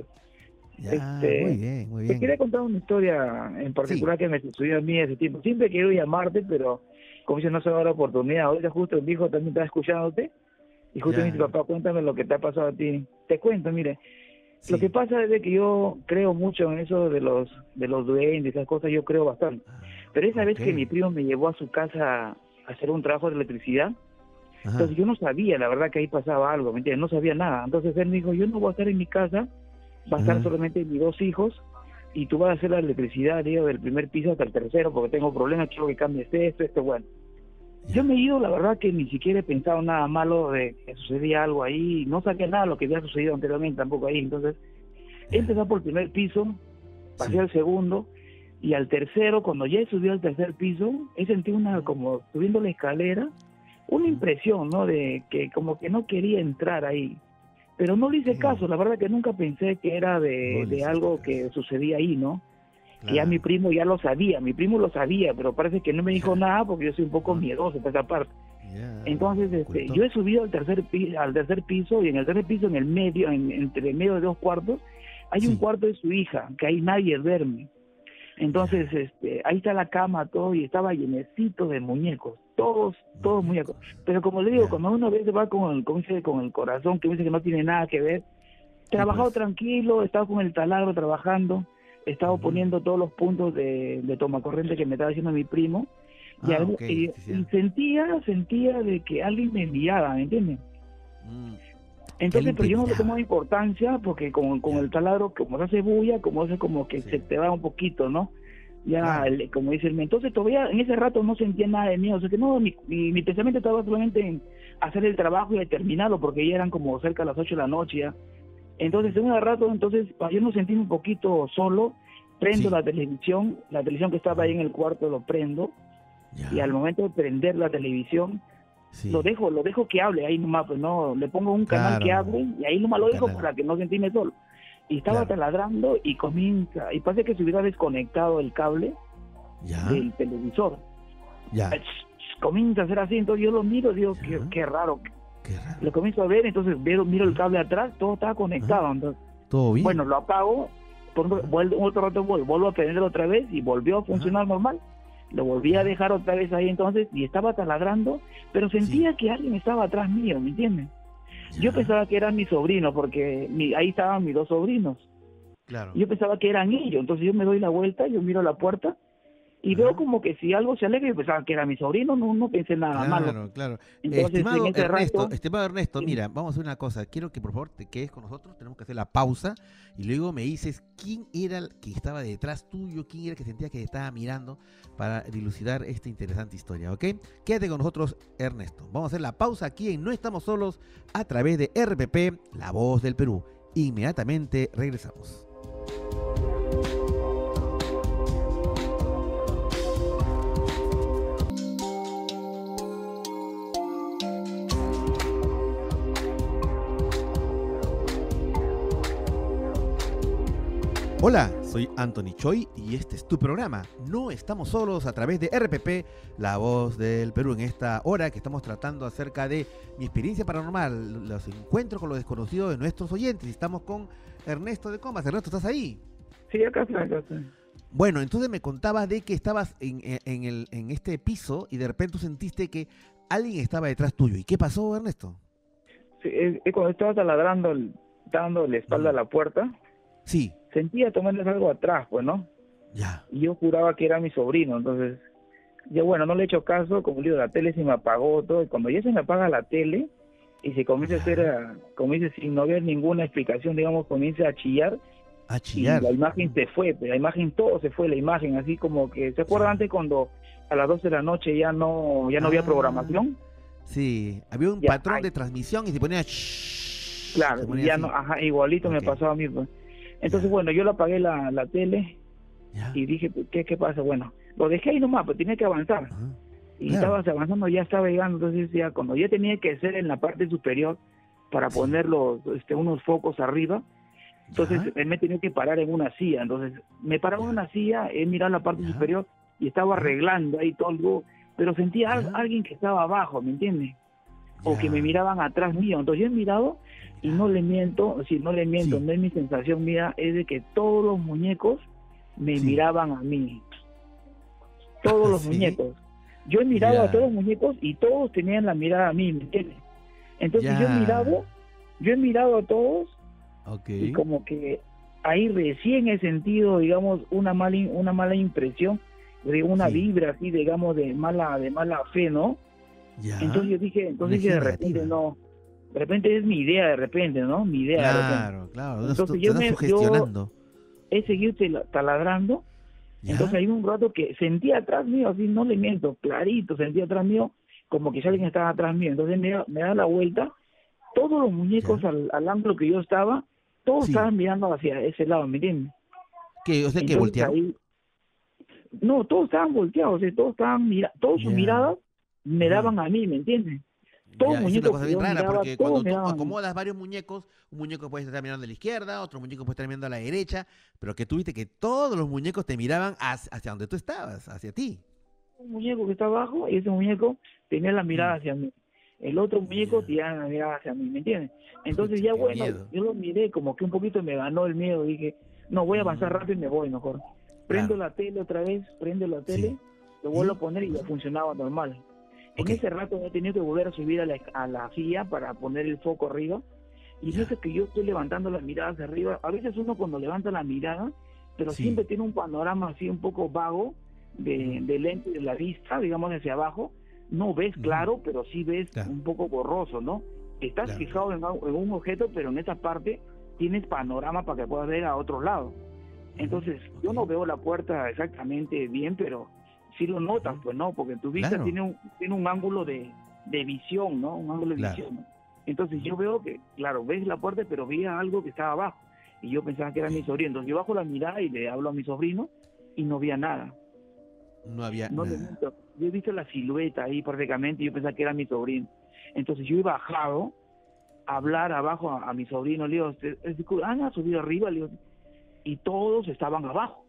Ya, muy bien. Te quería contar una historia en particular que me sucedió a mí ese tiempo. Siempre quiero llamarte, pero como dices, no se da la oportunidad. Ahorita justo mi hijo también estaba escuchándote y justo me dice, papá, cuéntame lo que te ha pasado a ti. Te cuento, mire. Lo que pasa es de que yo creo mucho en eso de los duendes, esas cosas, yo creo bastante. Pero esa vez que mi primo me llevó a su casa a hacer un trabajo de electricidad, entonces yo no sabía, la verdad, que ahí pasaba algo, ¿me entiendes? No sabía nada. Entonces él me dijo, yo no voy a estar en mi casa, va a estar solamente mis 2 hijos, y tú vas a hacer la electricidad, digo, del primer piso hasta el tercero, porque tengo problemas, quiero que cambies esto, bueno. Yo me he ido, la verdad que ni siquiera he pensado nada malo de que sucedía algo ahí, no saqué nada de lo que había sucedido anteriormente tampoco ahí, entonces he empezado por el primer piso, pasé al segundo, y al tercero, cuando ya he subido al tercer piso, he sentido como subiendo la escalera, una impresión, ¿no? De que como que no quería entrar ahí, pero no le hice caso, la verdad que nunca pensé que era de algo que sucedía ahí, ¿no? Que ya mi primo ya lo sabía, pero parece que no me dijo nada porque yo soy un poco miedoso por esa parte. Entonces, yo he subido al tercer piso, y en el tercer piso, en el medio, entre medio de 2 cuartos, hay un cuarto de su hija, que ahí nadie duerme. Entonces, ahí está la cama, todo, y estaba llenecito de muñecos, todos muñecos. Pero como le digo, cuando uno a veces va con el corazón, que dice que no tiene nada que ver, trabajado tranquilo, estaba con el taladro trabajando, estaba poniendo todos los puntos de tomacorriente que me estaba haciendo mi primo, y sentía de que alguien me enviaba, ¿me entiendes? Entonces, pero yo no le tomaba importancia, porque con el taladro, como se hace bulla, como que se te va un poquito, ¿no? Como dice el entonces todavía en ese rato no sentía nada de miedo, o sea que no, mi pensamiento estaba solamente en hacer el trabajo y terminarlo, porque ya eran como cerca de las 8 de la noche ya. Entonces, en un rato, para yo no sentirme un poquito solo, prendo la televisión que estaba ahí en el cuarto, lo prendo, y al momento de prender la televisión, lo dejo que hable ahí nomás, pues no, le pongo un canal que hable, y ahí nomás lo dejo para que no sentirme solo. Y estaba taladrando y comienza, y parece que se hubiera desconectado el cable del televisor. Comienza a hacer así, entonces yo lo miro, digo, qué raro. Lo comienzo a ver, entonces miro el cable atrás, todo estaba conectado. Entonces, ¿todo bien? Bueno, lo apago, otro rato vuelvo a prenderlo otra vez y volvió a funcionar normal. Lo volví a dejar otra vez ahí entonces y estaba taladrando, pero sentía que alguien estaba atrás mío, ¿me entiendes? Yo pensaba que eran mis sobrinos, porque ahí estaban mis 2 sobrinos. Yo pensaba que eran ellos, entonces yo me doy la vuelta, yo miro la puerta y veo como que si algo se alegra, yo pensaba que era mi sobrino, no pensé nada malo. Claro. Entonces, Estimado Ernesto, mira, vamos a hacer una cosa. Quiero que por favor te quedes con nosotros, tenemos que hacer la pausa y luego me dices quién era el que estaba detrás tuyo, quién era el que sentía que te estaba mirando, para dilucidar esta interesante historia, ¿ok? Quédate con nosotros, Ernesto. Vamos a hacer la pausa aquí en No Estamos Solos a través de RPP, La Voz del Perú. Inmediatamente regresamos. Hola, soy Anthony Choi y este es tu programa. No estamos solos a través de RPP, La Voz del Perú, en esta hora que estamos tratando acerca de mi experiencia paranormal, los encuentros con lo desconocido de nuestros oyentes. Y estamos con Ernesto de Comas. Ernesto, ¿estás ahí? Sí, acá estoy. Bueno, entonces me contabas de que estabas en este piso y de repente tú sentiste que alguien estaba detrás tuyo. ¿Y qué pasó, Ernesto? Sí, cuando estaba taladrando, dando la espalda a la puerta, sí, sentía tomarles algo atrás, pues, ¿no? Ya. Y yo juraba que era mi sobrino, entonces, ya bueno, no le he hecho caso, como digo, la tele se me apagó todo, y cuando ya se me apaga la tele, y se comienza a hacer, comienza sin no haber ninguna explicación, digamos, comienza a chillar, y la imagen se fue, la imagen, todo se fue, la imagen, así como que, ¿se acuerdan antes cuando a las 12 de la noche ya no había programación? Sí, había un patrón de transmisión y se ponía... Claro, y ya así. No, igualito me pasaba a mí, pues. Entonces, bueno, yo le apagué la tele y dije, ¿qué pasa? Bueno, lo dejé ahí nomás, pero tenía que avanzar. Y estaba avanzando, ya estaba llegando, entonces ya cuando ya tenía que ser en la parte superior para poner unos focos arriba, entonces él me tenía que parar en una silla. Entonces me paraba en una silla, he mirado la parte superior y estaba arreglando ahí todo, pero sentía alguien que estaba abajo, ¿me entiendes? O que me miraban atrás mío. Entonces yo he mirado y no le miento, no es mi sensación mía, es de que todos los muñecos me miraban a mí. Todos los muñecos. Yo he mirado a todos los muñecos y todos tenían la mirada a mí, ¿me entiendes? Entonces yo he mirado a todos y como que ahí recién he sentido, digamos, una mala impresión, una vibra así, digamos, de mala fe, ¿no? Entonces yo dije, de repente no, de repente es mi idea, de repente, ¿no? Mi idea. Claro. Entonces yo he seguido taladrando. Entonces hay un rato que sentí atrás mío, así no le miento, clarito, sentí atrás mío como que alguien estaba atrás mío. Entonces me da la vuelta, todos los muñecos al ángulo que yo estaba, todos estaban mirando hacia ese lado, ¿me entiendes? O sea, que voltearon. No, todos estaban volteados, todos estaban todas sus miradas me daban a mí, ¿me entiendes? Todos muñecos. Es una cosa bien rara, porque cuando tú acomodas varios muñecos, un muñeco puede estar mirando a la izquierda, otro muñeco puede estar mirando a la derecha, pero que tú viste que todos los muñecos te miraban hacia donde tú estabas, hacia ti. Un muñeco que está abajo y ese muñeco tenía la mirada hacia mí. El otro muñeco tenía la mirada hacia mí, ¿me entiendes? Entonces ya bueno, yo lo miré como que un poquito me ganó el miedo, dije, no, voy a avanzar rápido y me voy mejor. Prendo la tele otra vez, lo vuelvo a poner y ya funcionaba normal. En ese rato he tenido que volver a subir a la silla para poner el foco arriba. Y eso que yo estoy levantando la mirada hacia arriba. A veces uno cuando levanta la mirada, pero siempre tiene un panorama así un poco vago de lente de la vista, digamos hacia abajo. No ves claro, pero sí ves un poco borroso, ¿no? Estás fijado en un objeto, pero en esa parte tienes panorama para que puedas ver a otro lado. Entonces, yo no veo la puerta exactamente bien, pero sí lo notas, pues no, porque tu vista tiene un ángulo de visión, ¿no? Un ángulo de visión, ¿no? Entonces yo veo que, claro, ves la puerta, pero veía algo que estaba abajo, y yo pensaba que era mi sobrino. Entonces yo bajo la mirada y le hablo a mi sobrino, y no veía nada. No había nada. Yo he visto la silueta ahí prácticamente, y yo pensaba que era mi sobrino. Entonces yo he bajado a hablar abajo a mi sobrino, le digo, ¿han subido arriba? Le digo, y todos estaban abajo.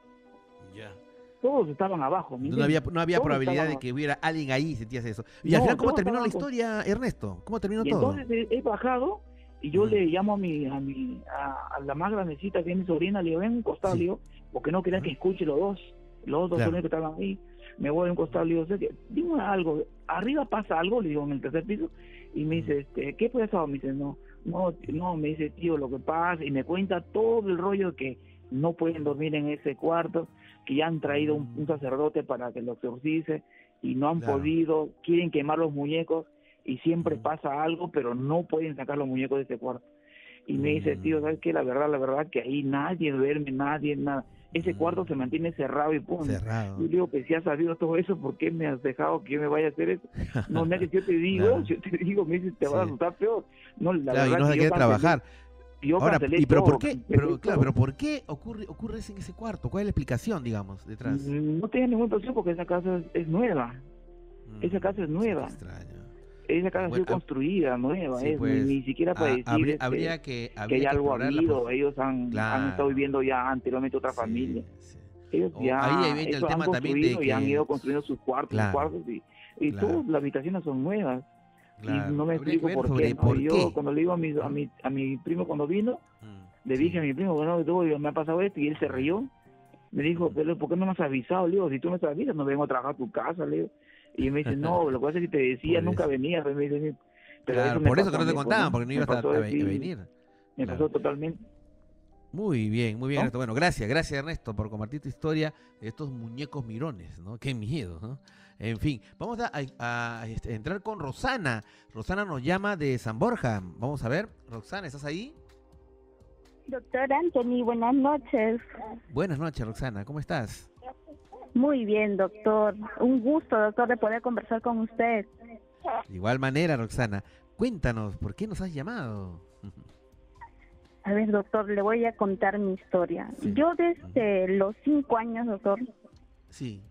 Todos estaban abajo. No había probabilidad de que hubiera alguien ahí, sentías eso. Y al final, ¿cómo terminó la historia, Ernesto? ¿Cómo terminó todo? Entonces he bajado y yo le llamo a la más grandecita, que es mi sobrina, le digo, ven un costado, le digo, porque no quería que escuche los dos sobrinos que estaban ahí. Me voy a un costado, le digo, dime algo, arriba pasa algo, le digo, en el tercer piso, y me dice, ¿qué puede pasar? Me dice, no, me dice, tío, lo que pasa, y me cuenta todo el rollo que no pueden dormir en ese cuarto, que ya han traído un sacerdote para que lo exorcice y no han podido, quieren quemar los muñecos y siempre pasa algo, pero no pueden sacar los muñecos de ese cuarto. Y me dice, tío, ¿sabes qué? La verdad que ahí nadie duerme, nada. Ese cuarto se mantiene cerrado y punto. Yo digo que si has sabido todo eso, ¿por qué me has dejado que yo me vaya a hacer eso? No, yo te digo, me dices, te vas a asustar peor. No, la verdad y no se quiere trabajar. Ahora, pero ¿por qué? Pero ¿por qué ocurre eso en ese cuarto? ¿Cuál es la explicación, digamos, detrás? No tengo ninguna explicación porque esa casa es nueva. Esa casa es nueva. esa casa ha sido construida, nueva, pues, ni siquiera para decir habría que que hay algo explorarla, habido. pues. Ellos han estado viviendo ya anteriormente otra familia. Sí. Ellos ya Ahí viene el tema también de que... y han ido construyendo sus cuartos, y todas las habitaciones son nuevas. Claro. Y no me explico por qué. Yo cuando le digo a mi primo cuando vino, le dije a mi primo, bueno, me ha pasado esto, y él se rió. Me dijo, pero ¿por qué no me has avisado? Le digo, si tú me avisas, no vengo a trabajar a tu casa, le digo. Y me dice, no, lo que pasa es que te decía, nunca venías. Me dice, pero claro, por eso que no te contaban, porque no ibas a venir. Me pasó totalmente. Muy bien, Ernesto. Bueno, gracias Ernesto por compartir tu historia de estos muñecos mirones, ¿no? Qué miedo, ¿no? En fin, vamos a entrar con Rosana. Rosana nos llama de San Borja. Vamos a ver, Roxana, ¿estás ahí? Doctor Anthony, buenas noches. Buenas noches, Roxana, ¿cómo estás? Muy bien, doctor. Un gusto, doctor, de poder conversar con usted. De igual manera, Roxana, cuéntanos, ¿por qué nos has llamado? A ver, doctor, le voy a contar mi historia. Sí. Yo desde los 5 años, doctor, sí.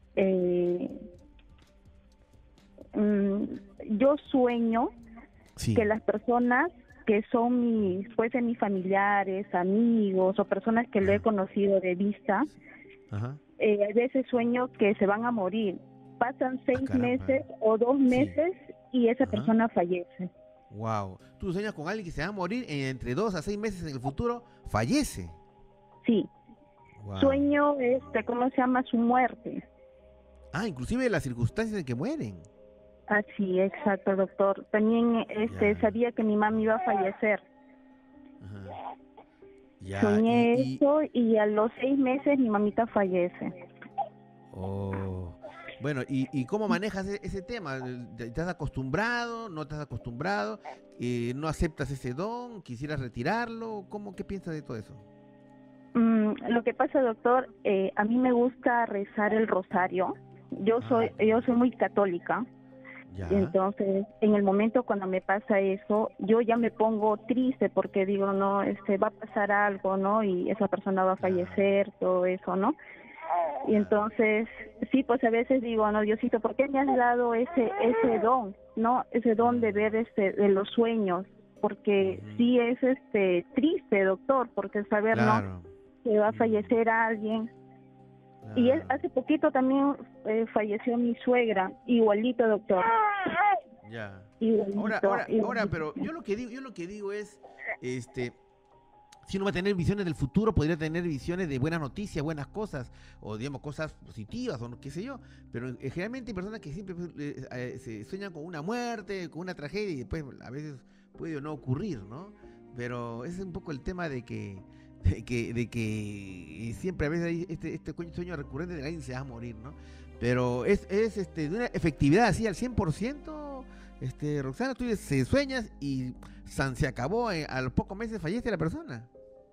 Yo sueño sí. que las personas que son mis familiares, amigos o personas que lo he conocido de vista, ajá. A veces sueño que se van a morir. Pasan 6 meses o 2 meses y esa persona fallece. Wow. ¿Tú sueñas con alguien que se va a morir entre 2 a 6 meses en el futuro? ¿Fallece? Sí. Wow. Sueño, ¿cómo se llama? Su muerte. Ah, inclusive las circunstancias en que mueren. Así, exacto, doctor. También sabía que mi mamá iba a fallecer. Ajá. Ya. Soñé eso y a los 6 meses mi mamita fallece. Oh. Bueno, ¿y cómo manejas ese tema? ¿Estás acostumbrado? ¿No estás acostumbrado? ¿No aceptas ese don? ¿Quisieras retirarlo? ¿Qué piensas de todo eso? Lo que pasa, doctor, a mí me gusta rezar el rosario. Yo soy muy católica. Ya. Entonces, en el momento cuando me pasa eso, yo ya me pongo triste porque digo, no, va a pasar algo, ¿no? Y esa persona va a fallecer, todo eso, ¿no? Y entonces, sí, pues a veces digo, no, Diosito, ¿por qué me has dado ese don, no? Ese don de ver de los sueños, porque sí es triste, doctor, porque saber, ¿no? Que va a fallecer a alguien. Y hace poquito también falleció mi suegra, igualito, doctor. Ya. Igualito, ahora, pero yo lo que digo es, si uno va a tener visiones del futuro, podría tener visiones de buenas noticias, buenas cosas, o digamos cosas positivas, o qué sé yo, pero generalmente hay personas que siempre se sueñan con una muerte, con una tragedia, y después a veces puede o no ocurrir, ¿no? Pero ese es un poco el tema de que siempre a veces hay este sueño recurrente de que alguien se va a morir, ¿no? Pero es de una efectividad así al 100%, Roxana, tú se sueñas y se acabó, a los pocos meses fallece la persona.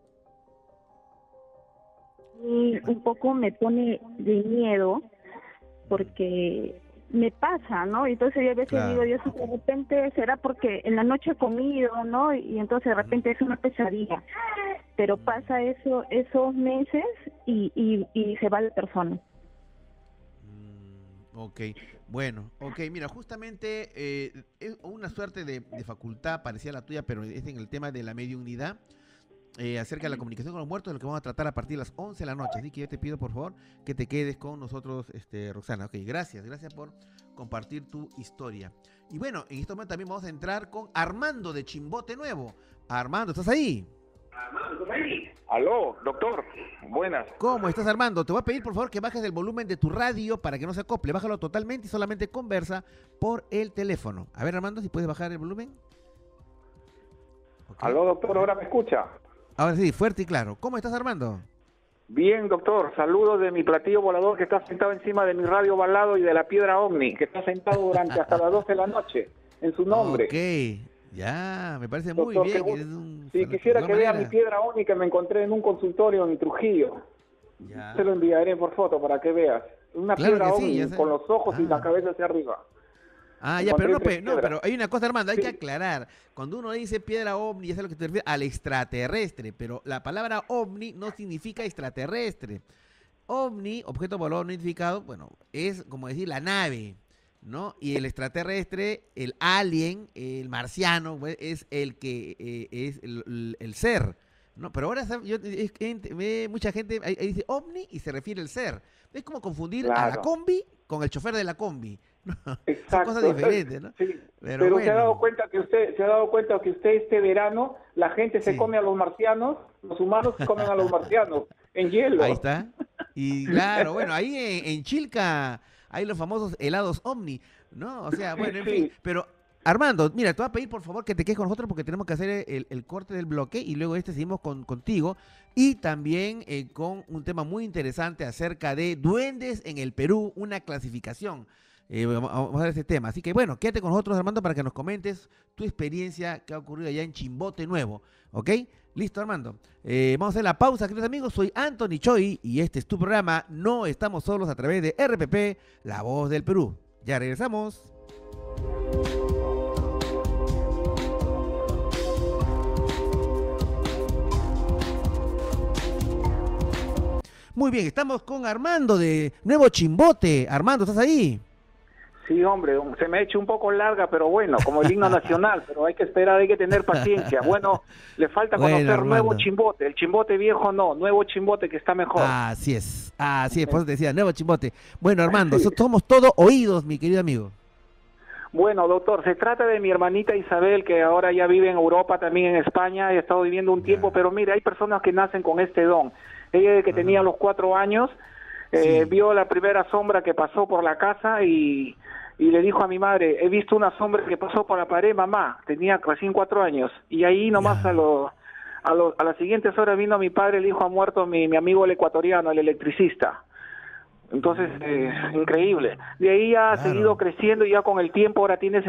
Y un poco me pone de miedo porque me pasa, ¿no? Entonces yo a veces digo, Dios, de repente será porque en la noche he comido, ¿no? Y entonces de repente es una pesadilla. Pero pasa esos meses y se va la persona. Ok, bueno, mira, justamente es una suerte de facultad parecida a la tuya, pero es en el tema de la mediunidad, acerca de la comunicación con los muertos, de lo que vamos a tratar a partir de las 11 de la noche. Así que yo te pido, por favor, que te quedes con nosotros, Roxana. Ok, gracias por compartir tu historia. Y bueno, en este momento también vamos a entrar con Armando de Chimbote Nuevo. Armando, ¿estás ahí? Aló, doctor, buenas. ¿Cómo estás, Armando? Te voy a pedir, por favor, que bajes el volumen de tu radio para que no se acople. Bájalo totalmente y solamente conversa por el teléfono. A ver, Armando, si puedes bajar el volumen. Okay. Aló, doctor, ¿ahora me escucha? Ahora sí, fuerte y claro. ¿Cómo estás, Armando? Bien, doctor. Saludos de mi platillo volador que está sentado encima de mi radio balado y de la piedra ovni, que está sentado durante hasta las 12 de la noche, en su nombre. Ok. Ya, me parece muy bien. Si quisiera que vea mi piedra ovni que me encontré en un consultorio en Trujillo. Ya. Se lo enviaré por foto para que veas. Una piedra ovni con los ojos y la cabeza hacia arriba. Ah, ya, pero pero hay una cosa, Armando, hay que aclarar. Cuando uno dice piedra ovni, ya es a lo que te refieres, al extraterrestre, pero la palabra ovni no significa extraterrestre. Ovni, objeto volador no identificado, bueno, es como decir la nave. ¿no? Y el extraterrestre, el alien, el marciano, pues, es el que es el ser, ¿no? Pero ahora mucha gente ahí dice ovni y se refiere al ser. Es como confundir a la combi con el chofer de la combi. ¿No? Exacto. Son cosas diferentes, ¿no? Sí. Pero bueno. se ha dado cuenta que usted este verano la gente se come a los marcianos, los humanos se comen a los marcianos en hielo. Ahí está. Y claro, bueno, ahí en Chilca hay los famosos helados Omni, ¿no? O sea, bueno, en fin, pero Armando, mira, te voy a pedir por favor que te quedes con nosotros porque tenemos que hacer el corte del bloque y luego seguimos contigo y también con un tema muy interesante acerca de duendes en el Perú, una clasificación. Vamos a ver este tema. Así que bueno, quédate con nosotros, Armando, para que nos comentes tu experiencia que ha ocurrido allá en Chimbote Nuevo, ¿ok? Listo, Armando. Vamos a hacer la pausa, queridos amigos. Soy Anthony Choi y este es tu programa No Estamos Solos a través de RPP, La Voz del Perú. Ya regresamos. Muy bien, estamos con Armando de Nuevo Chimbote. Armando, ¿estás ahí? Sí, hombre, se me ha hecho un poco larga, pero bueno, como el himno nacional, pero hay que esperar, hay que tener paciencia. Bueno, le falta conocer Nuevo Chimbote, el Chimbote viejo no, Nuevo Chimbote que está mejor. Así es, por eso te decía, Nuevo Chimbote. Bueno, Armando, somos todos oídos, mi querido amigo. Bueno, doctor, se trata de mi hermanita Isabel, que ahora ya vive en Europa, también en España, ha estado viviendo un tiempo, pero mire, hay personas que nacen con este don. Ella desde que tenía los 4 años, vio la primera sombra que pasó por la casa y le dijo a mi madre, he visto una sombra que pasó por la pared, mamá, tenía recién 4 años, y ahí nomás a las siguientes horas vino mi padre, le dijo, ha muerto mi amigo el ecuatoriano, el electricista. Entonces, increíble. De ahí ha seguido creciendo y ya con el tiempo, ahora tiene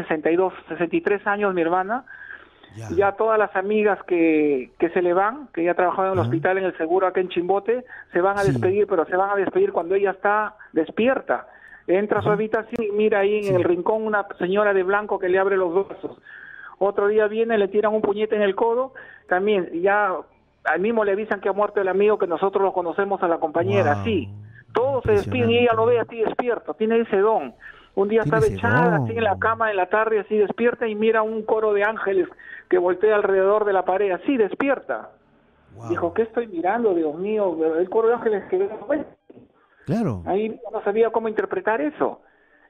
63 años mi hermana. Ya todas las amigas que se le van, que ya trabajaban en el hospital, en el seguro acá en Chimbote, se van a despedir, pero se van a despedir cuando ella está despierta. Entra a su habitación y mira ahí en el rincón una señora de blanco que le abre los brazos. Otro día viene, le tiran un puñete en el codo, también ya al mismo le avisan que ha muerto el amigo que nosotros lo conocemos a la compañera, sí. Todos se despiden y ella lo ve así despierto, tiene ese don. Un día estaba echada así en la cama en la tarde, así despierta y mira un coro de ángeles que voltea alrededor de la pared, así despierta. Dijo, ¿qué estoy mirando, Dios mío? El coro de ángeles que ve. Claro. Ahí no sabía cómo interpretar eso.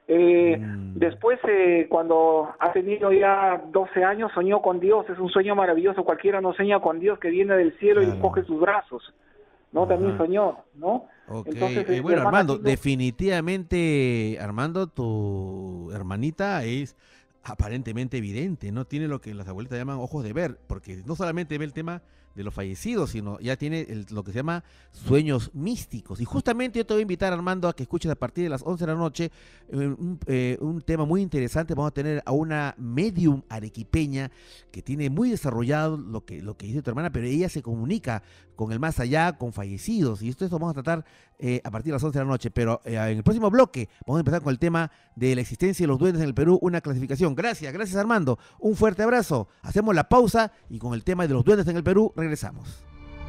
Después, cuando ha tenido ya 12 años, soñó con Dios. Es un sueño maravilloso. Cualquiera no sueña con Dios que viene del cielo y coge sus brazos. ¿No? También soñó, ¿no? Okay. Entonces, bueno, Armando, definitivamente, Armando, tu hermanita es aparentemente evidente, ¿no? Tiene lo que las abuelitas llaman ojos de ver, porque no solamente ve el tema de los fallecidos, sino ya tiene lo que se llama sueños místicos. Y justamente yo te voy a invitar, Armando, a que escuches a partir de las 11 de la noche un tema muy interesante. Vamos a tener a una medium arequipeña que tiene muy desarrollado lo que dice tu hermana, pero ella se comunica con el más allá, con fallecidos, y esto vamos a tratar a partir de las 11 de la noche. Pero en el próximo bloque vamos a empezar con el tema de la existencia de los duendes en el Perú, una clasificación. Gracias Armando, un fuerte abrazo. Hacemos la pausa y con el tema de los duendes en el Perú regresamos.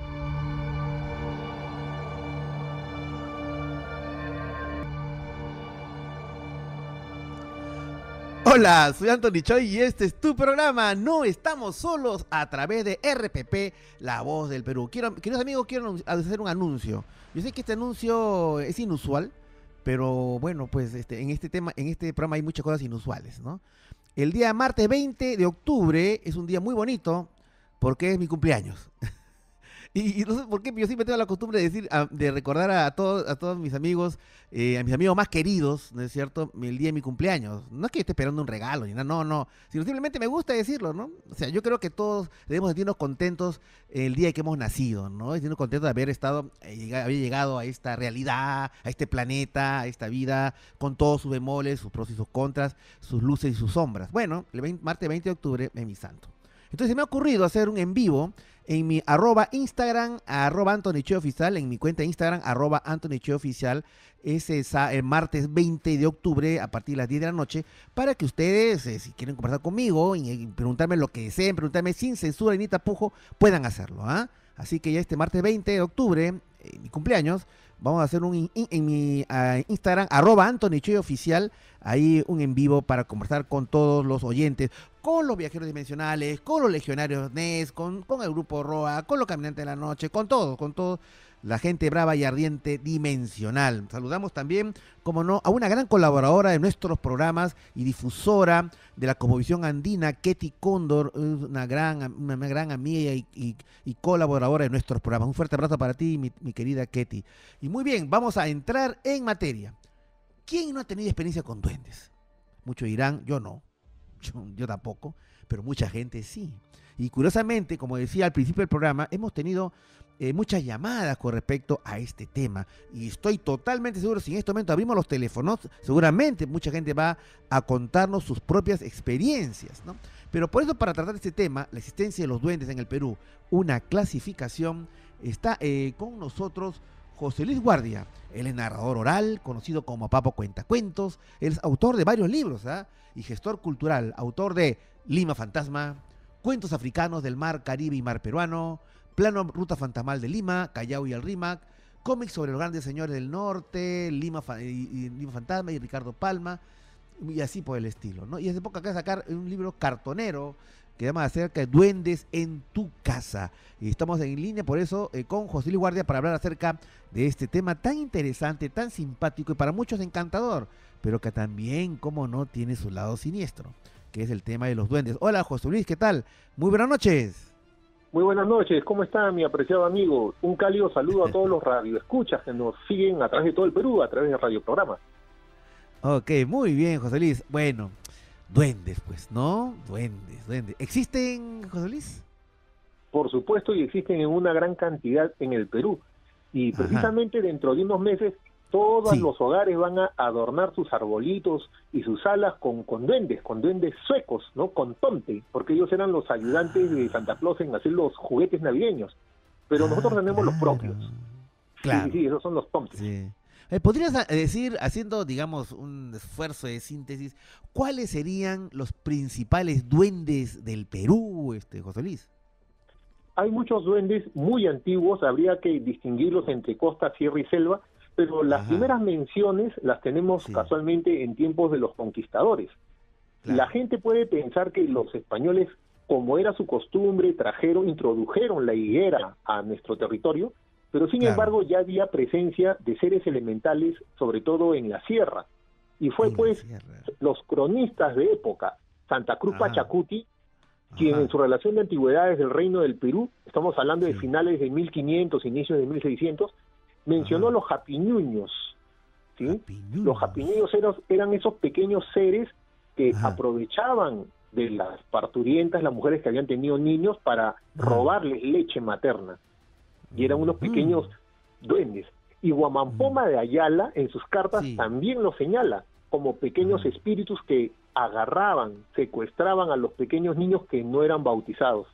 Hola, soy Anthony Choi y este es tu programa No Estamos Solos a través de RPP, La Voz del Perú. Queridos amigos, quiero hacer un anuncio. Yo sé que este anuncio es inusual, pero bueno, pues en este programa hay muchas cosas inusuales, ¿no? El día martes 20 de octubre es un día muy bonito porque es mi cumpleaños. Y no sé por qué, pero yo siempre tengo la costumbre de decir, de recordar a todos mis amigos, a mis amigos más queridos, ¿no es cierto?, el día de mi cumpleaños. No es que yo esté esperando un regalo, ni nada, no, sino simplemente me gusta decirlo, ¿no? O sea, yo creo que todos debemos sentirnos contentos el día que hemos nacido, ¿no? Sentirnos contentos de haber haber llegado a esta realidad, a este planeta, a esta vida, con todos sus bemoles, sus pros y sus contras, sus luces y sus sombras. Bueno, el martes 20 de octubre es mi santo. Entonces me ha ocurrido hacer un en vivo en mi @Instagram, @AnthonyChoiOficial, en mi cuenta de Instagram, @AnthonyChoiOficial, el martes 20 de octubre a partir de las 10 de la noche, para que ustedes, si quieren conversar conmigo y preguntarme lo que deseen, preguntarme sin censura ni tapujo, puedan hacerlo, ¿ah? Así que ya este martes 20 de octubre, mi cumpleaños, vamos a hacer en mi Instagram, @AnthonyChoyOficial, ahí un en vivo para conversar con todos los oyentes, con los viajeros dimensionales, con los legionarios NES, con el grupo ROA, con los caminantes de la noche, con todos, la gente brava y ardiente dimensional. Saludamos también, como no, a una gran colaboradora de nuestros programas y difusora de la Cosmovisión Andina, Ketty Cóndor, una gran amiga y colaboradora de nuestros programas. Un fuerte abrazo para ti, mi querida Ketty. Y muy bien, vamos a entrar en materia. ¿Quién no ha tenido experiencia con duendes? Muchos dirán, yo no, yo tampoco, pero mucha gente sí. Y curiosamente, como decía al principio del programa, hemos tenido muchas llamadas con respecto a este tema. Y estoy totalmente seguro, si en este momento abrimos los teléfonos, seguramente mucha gente va a contarnos sus propias experiencias, ¿no? Pero por eso, para tratar este tema, la existencia de los duendes en el Perú, una clasificación, está con nosotros José Luis Guardia. Él es narrador oral, conocido como Papo Cuentacuentos. Él es autor de varios libros, y gestor cultural, autor de Lima Fantasma, Cuentos africanos del mar Caribe y mar peruano, Plano Ruta Fantasmal de Lima, Callao y el Rímac, cómics sobre los grandes señores del norte, Lima Fantasma y Ricardo Palma, y así por el estilo, ¿no? Y hace poco acaba de sacar un libro cartonero que llama acerca de duendes en tu casa. Y estamos en línea por eso con José Luis Guardia para hablar acerca de este tema tan interesante, tan simpático y para muchos encantador, pero que también, como no, tiene su lado siniestro, que es el tema de los duendes. Hola José Luis, ¿qué tal? Muy buenas noches. Muy buenas noches, ¿cómo está mi apreciado amigo? Un cálido saludo a todos los radioescuchas que nos siguen a través de todo el Perú, a través de radioprogramas. Ok, muy bien, José Luis. Bueno, duendes, pues, ¿no? Duendes. ¿Existen, José Luis? Por supuesto, y existen en una gran cantidad en el Perú. Y precisamente dentro de unos meses, todos los hogares van a adornar sus arbolitos y sus salas con duendes suecos, ¿no? Con tomte, porque ellos eran los ayudantes de Santa Claus en hacer los juguetes navideños. Pero nosotros tenemos los propios. Claro. Sí, esos son los tomtes. Sí. ¿Podrías decir, haciendo, digamos, un esfuerzo de síntesis, cuáles serían los principales duendes del Perú, José Luis? Hay muchos duendes muy antiguos, habría que distinguirlos entre costa, sierra y selva, pero las primeras menciones las tenemos casualmente en tiempos de los conquistadores. Claro. La gente puede pensar que los españoles, como era su costumbre, introdujeron la higuera a nuestro territorio, pero sin embargo ya había presencia de seres elementales, sobre todo en la sierra. Y fue los cronistas de época, Santa Cruz Pachacuti, quien en su relación de antigüedades del Reino del Perú, estamos hablando de finales de 1500, inicios de 1600, mencionó los japiñuños, ¿sí? Los japiñuños eran esos pequeños seres que aprovechaban de las parturientas, las mujeres que habían tenido niños, para robarles leche materna. Y eran unos pequeños duendes. Y Guamampoma de Ayala, en sus cartas, también lo señala, como pequeños espíritus que agarraban, secuestraban a los pequeños niños que no eran bautizados.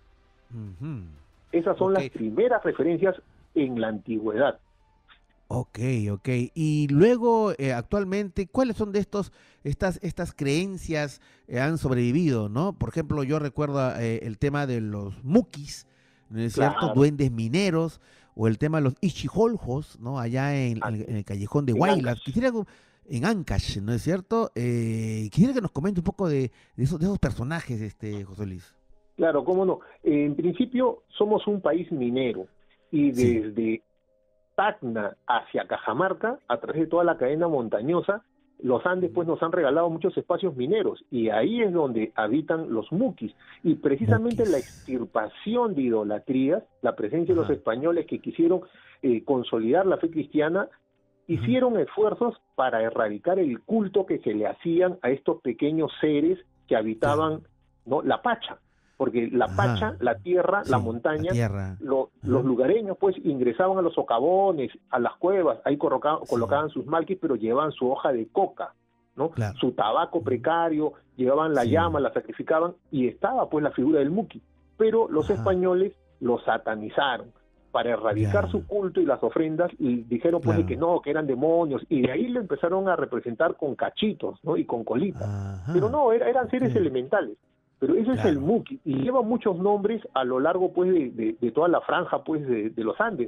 Esas son las primeras referencias en la antigüedad. Ok. Y luego, actualmente, ¿cuáles son de estas creencias han sobrevivido, ¿no? Por ejemplo, yo recuerdo el tema de los muquis, ¿no es cierto? Duendes mineros, o el tema de los ichijoljos, ¿no? Allá en el callejón de Huaylas. Quisiera, en Ancash, ¿no es cierto? Quisiera que nos comente un poco de esos personajes, José Luis. Claro, cómo no. En principio, somos un país minero, y desde Tacna hacia Cajamarca, a través de toda la cadena montañosa, los Andes pues nos han regalado muchos espacios mineros, y ahí es donde habitan los muquis, y precisamente la extirpación de idolatrías, la presencia de los españoles que quisieron consolidar la fe cristiana, hicieron esfuerzos para erradicar el culto que se le hacían a estos pequeños seres que habitaban, ¿no?, la Pacha. Porque la Pacha, la tierra, la montaña, los lugareños pues ingresaban a los socavones, a las cuevas, ahí colocaban sus malquis, pero llevaban su hoja de coca, ¿no? Su tabaco precario, llevaban la llama, la sacrificaban, y estaba pues la figura del muqui. Pero los españoles lo satanizaron para erradicar su culto y las ofrendas, y dijeron pues de que no, que eran demonios, y de ahí lo empezaron a representar con cachitos, ¿no?, y con colitas. Pero no, eran seres elementales. Pero ese es el muqui, y lleva muchos nombres a lo largo pues de toda la franja pues de los Andes, ¿no?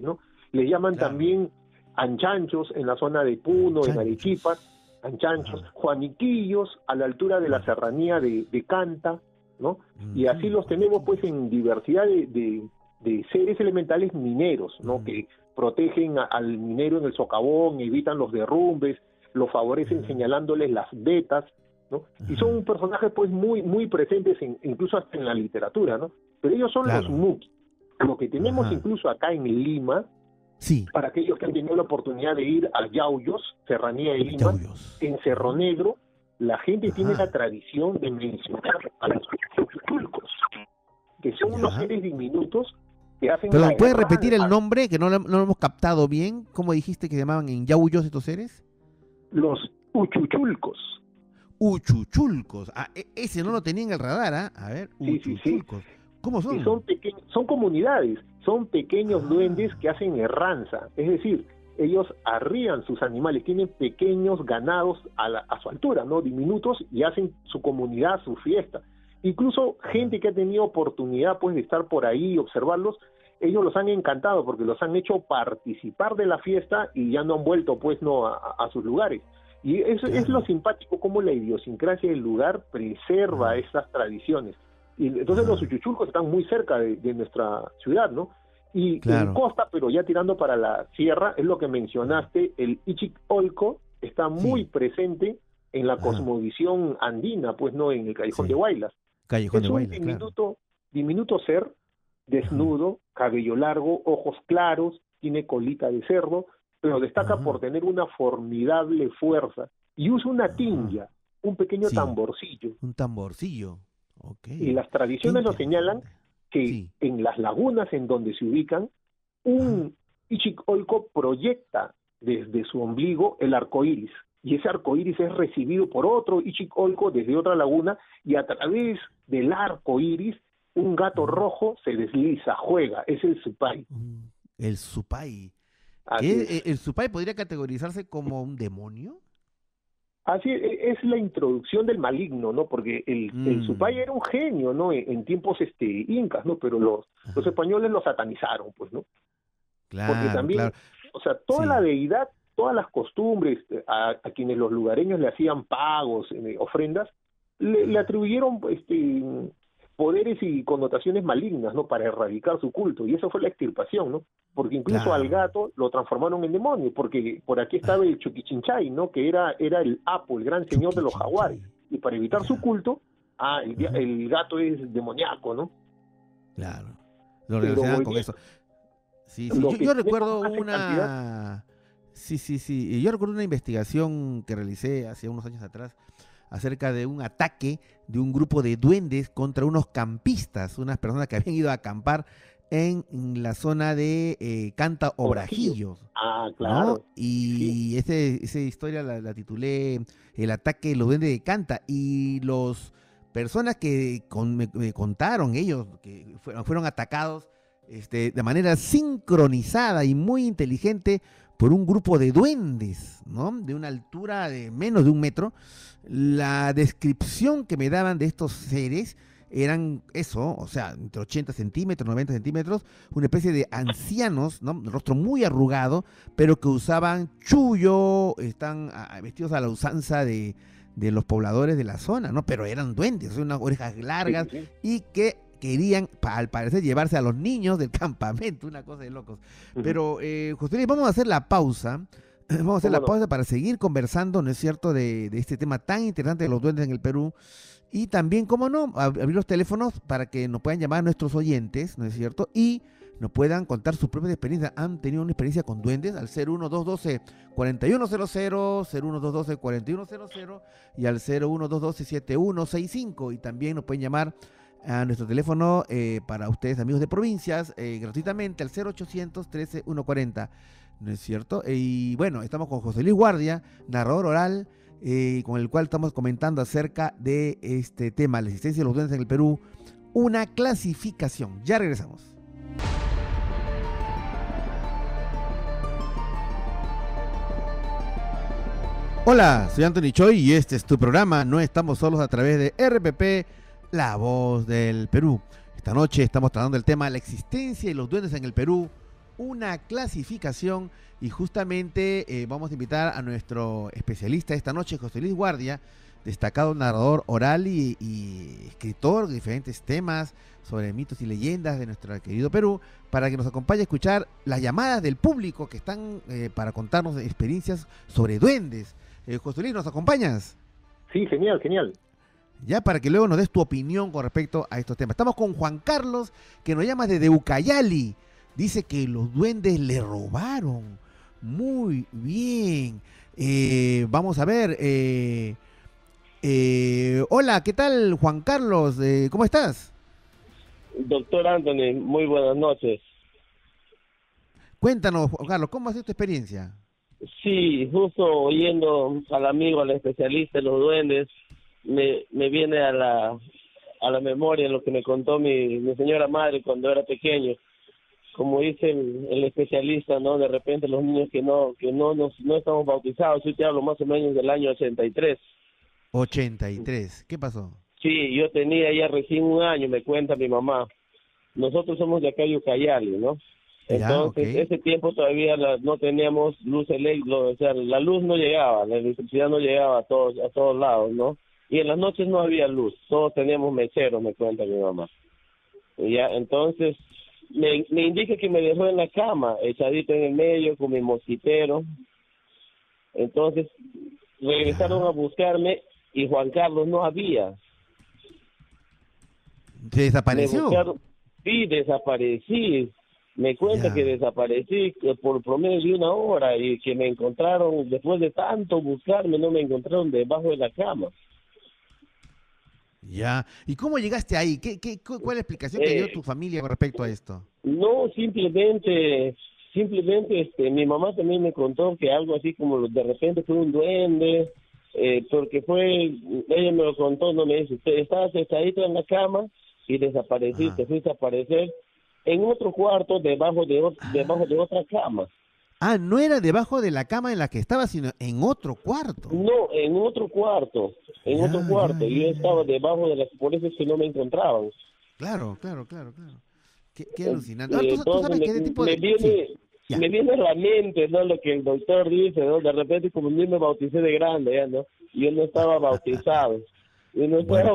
Les llaman también anchanchos en la zona de Puno, en Arequipa, anchanchos, juaniquillos a la altura de la serranía de Canta, ¿no? Y así los tenemos pues en diversidad de seres elementales mineros, ¿no? Que protegen al minero en el socavón, evitan los derrumbes, lo favorecen señalándoles las vetas, ¿no? Y son personajes pues muy presentes incluso hasta en la literatura, ¿no? Pero ellos son los Muki. Lo que tenemos incluso acá en Lima, para aquellos que han tenido la oportunidad de ir a Yauyos, serranía de Lima, en Cerro Negro, la gente tiene la tradición de mencionar a los chuchulcos, que son unos seres diminutos que hacen... Pero ¿puedes repetir el nombre, que no lo hemos captado bien? ¿Cómo dijiste que se llamaban en Yauyos estos seres? Los uchuchulcos. Uchuchulcos. Ese no lo tenía en el radar, ¿ah? A ver, uchuchulcos. ¿Cómo son? Y son comunidades, son pequeños duendes que hacen herranza, es decir, ellos arrían sus animales, tienen pequeños ganados a su altura, ¿no? Diminutos, y hacen su comunidad, su fiesta. Incluso gente que ha tenido oportunidad pues de estar por ahí y observarlos, ellos los han encantado porque los han hecho participar de la fiesta y ya no han vuelto pues no a sus lugares. Y eso es lo simpático, como la idiosincrasia del lugar preserva esas tradiciones. Y entonces los uchuchulcos están muy cerca de nuestra ciudad, ¿no? Y en costa, pero ya tirando para la sierra, es lo que mencionaste, el Ichicolco está muy presente en la cosmovisión andina, pues no, en el Callejón de Huaylas. Callejón de Huaylas, diminuto ser, desnudo, cabello largo, ojos claros, tiene colita de cerdo, pero destaca por tener una formidable fuerza y usa una tinja, un pequeño tamborcillo. Un tamborcillo. Y las tradiciones lo señalan que en las lagunas en donde se ubican, un Ichicolco proyecta desde su ombligo el arco iris, y ese arco iris es recibido por otro Ichicolco desde otra laguna, y a través del arco iris un gato rojo se desliza, juega, es el Supay. El Supay. ¿El Supay podría categorizarse como un demonio? Así es la introducción del maligno, ¿no? Porque el Supay era un genio, ¿no? En tiempos incas, ¿no? Pero los españoles lo satanizaron, pues, ¿no? Claro, porque también, o sea, toda la deidad, todas las costumbres a quienes los lugareños le hacían pagos, ofrendas, le atribuyeron poderes y connotaciones malignas, ¿no? Para erradicar su culto, y eso fue la extirpación, ¿no? Porque incluso al gato lo transformaron en demonio, porque por aquí estaba el Chuquichinchay, ¿no? Que era el Apo, el gran señor de los jaguares, y para evitar su culto, el gato es demoníaco, ¿no? Claro, lo relacionaban con eso. Sí. Yo recuerdo una... Sí. Yo recuerdo una investigación que realicé hace unos años atrás acerca de un ataque de un grupo de duendes contra unos campistas, unas personas que habían ido a acampar en la zona de Canta Obrajillos. Claro. ¿No? Y esa historia la titulé El ataque de los duendes de Canta, y las personas que me contaron ellos que fueron atacados de manera sincronizada y muy inteligente por un grupo de duendes, ¿no? De una altura de menos de 1 metro. La descripción que me daban de estos seres eran eso, o sea, entre 80 centímetros, 90 centímetros, una especie de ancianos, ¿no? El rostro muy arrugado, pero que usaban chullo, están vestidos a la usanza de los pobladores de la zona, ¿no? Pero eran duendes, unas orejas largas, y que querían, al parecer, llevarse a los niños del campamento, una cosa de locos. Pero, José Luis, vamos a hacer la pausa. Vamos a hacer la pausa para seguir conversando, ¿no es cierto?, de este tema tan interesante de los duendes en el Perú. Y también, cómo no, abrir los teléfonos para que nos puedan llamar nuestros oyentes, ¿no es cierto?, y nos puedan contar sus propias experiencias. ¿Han tenido una experiencia con duendes? Al 01212-4100, 01212-4100 y al 01212-7165. Y también nos pueden llamar a nuestro teléfono para ustedes, amigos de provincias, gratuitamente al 0800-13-140, ¿no es cierto? Y bueno, estamos con José Luis Guardia, narrador oral, con el cual estamos comentando acerca de este tema, la existencia de los duendes en el Perú, una clasificación. Ya regresamos. Hola, soy Anthony Choi y este es tu programa No Estamos Solos, a través de RPP, La Voz del Perú. Esta noche estamos tratando el tema la existencia de los duendes en el Perú, una clasificación y justamente vamos a invitar a nuestro especialista esta noche, José Luis Guardia, destacado narrador oral y escritor de diferentes temas sobre mitos y leyendas de nuestro querido Perú, para que nos acompañe a escuchar las llamadas del público que están para contarnos experiencias sobre duendes. José Luis, ¿nos acompañas? Sí, genial, genial. Ya, para que luego nos des tu opinión con respecto a estos temas. Estamos con Juan Carlos, que nos llama desde Ucayali. Dice que los duendes le robaron. Muy bien. Vamos a ver. Hola, ¿qué tal, Juan Carlos? ¿Cómo estás? Doctor Anthony, muy buenas noches. Cuéntanos, Juan Carlos, ¿cómo ha sido tu experiencia? Sí, justo oyendo al amigo, al especialista de los duendes, me viene a la memoria lo que me contó mi señora madre cuando era pequeño. Como dice el especialista, ¿no? De repente los niños que no estamos bautizados, yo te hablo más o menos del año 83. 83, ¿qué pasó? Sí, yo tenía ya recién 1 año, me cuenta mi mamá. Nosotros somos de acá de Ucayali, ¿no? Entonces, ese tiempo todavía no teníamos luz eléctrica, o sea, la luz no llegaba, la electricidad no llegaba a todos lados, ¿no? Y en las noches no había luz, todos teníamos mecheros, me cuenta mi mamá. Y ya, entonces, me indica que me dejó en la cama, echadito en el medio, con mi mosquitero. Entonces, regresaron a buscarme y Juan Carlos no había. ¿Se desapareció? Sí, desaparecí. Me cuenta que desaparecí por promedio de 1 hora y que me encontraron, después de tanto buscarme, no me encontraron debajo de la cama. Ya. ¿Y cómo llegaste ahí? ¿Cuál es la explicación que dio tu familia con respecto a esto? No, simplemente mi mamá también me contó que algo así como de repente fue un duende, porque ella me lo contó, no me dice, usted estaba sentadito en la cama y desapareciste, fuiste a aparecer en otro cuarto debajo de otra cama. Ah, no era debajo de la cama en la que estaba, sino en otro cuarto. No, en otro cuarto, yo estaba debajo de por eso es que no me encontraban. Claro. Qué alucinante. ¿Tú sabes qué tipo de...? Me viene a la mente, ¿no? Lo que el doctor dice, ¿no? De repente, como yo me bauticé de grande, ¿ya, no? Yo no estaba bautizado. En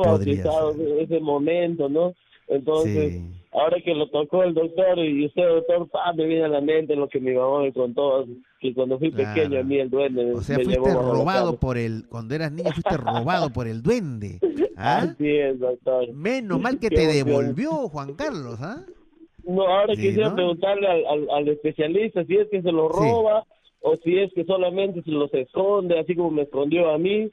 ese momento, ¿no? Entonces, ahora que lo tocó el doctor y usted, doctor, me viene a la mente lo que mi mamá me contó, que cuando fui pequeño a mí el duende o sea, me fuiste robado cuando eras niño fuiste robado por el duende. ¿Ah? Así es, doctor. Menos mal que te devolvió, Juan Carlos, ¿ah? No, ahora quisiera preguntarle al especialista si es que se lo roba o si es que solamente se los esconde, así como me escondió a mí.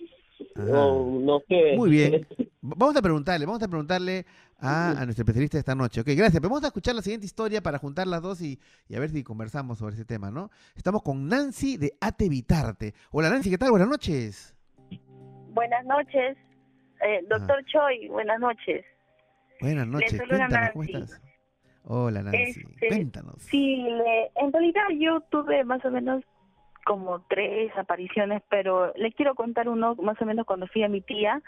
O no sé. Muy bien. Vamos a preguntarle a nuestro especialista esta noche. Ok, gracias. Vamos a escuchar la siguiente historia para juntar las dos y a ver si conversamos sobre ese tema, ¿no? Estamos con Nancy de Atevitarte. Hola Nancy, ¿qué tal? Buenas noches. Buenas noches. Doctor Choi, buenas noches. Buenas noches. Cuéntanos, ¿cómo estás? Hola Nancy, cuéntanos. Sí, en realidad yo tuve más o menos como 3 apariciones, pero les quiero contar uno más o menos cuando fui a mi tía.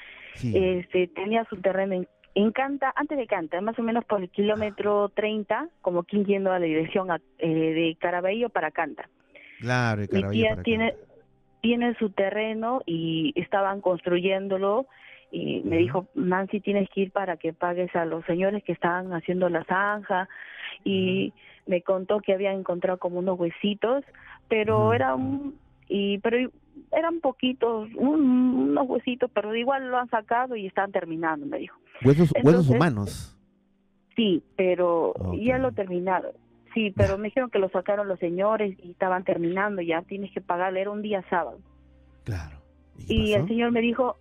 Tenía su terreno en Canta, antes de Canta, más o menos por el kilómetro 30, como quien yendo a la dirección de Caraballo para Canta. Claro, de Caraballo mi tía para tiene su terreno y estaban construyéndolo. Y me dijo, Nancy, tienes que ir para que pagues a los señores que estaban haciendo la zanja. Y me contó que habían encontrado como unos huesitos, pero eran poquitos, unos huesitos, pero igual lo han sacado y están terminando, me dijo. ¿Huesos humanos? Sí, pero ya lo terminaron. Sí, pero me dijeron que lo sacaron los señores y estaban terminando, ya tienes que pagarle, era un día sábado. Claro. Y el señor me dijo,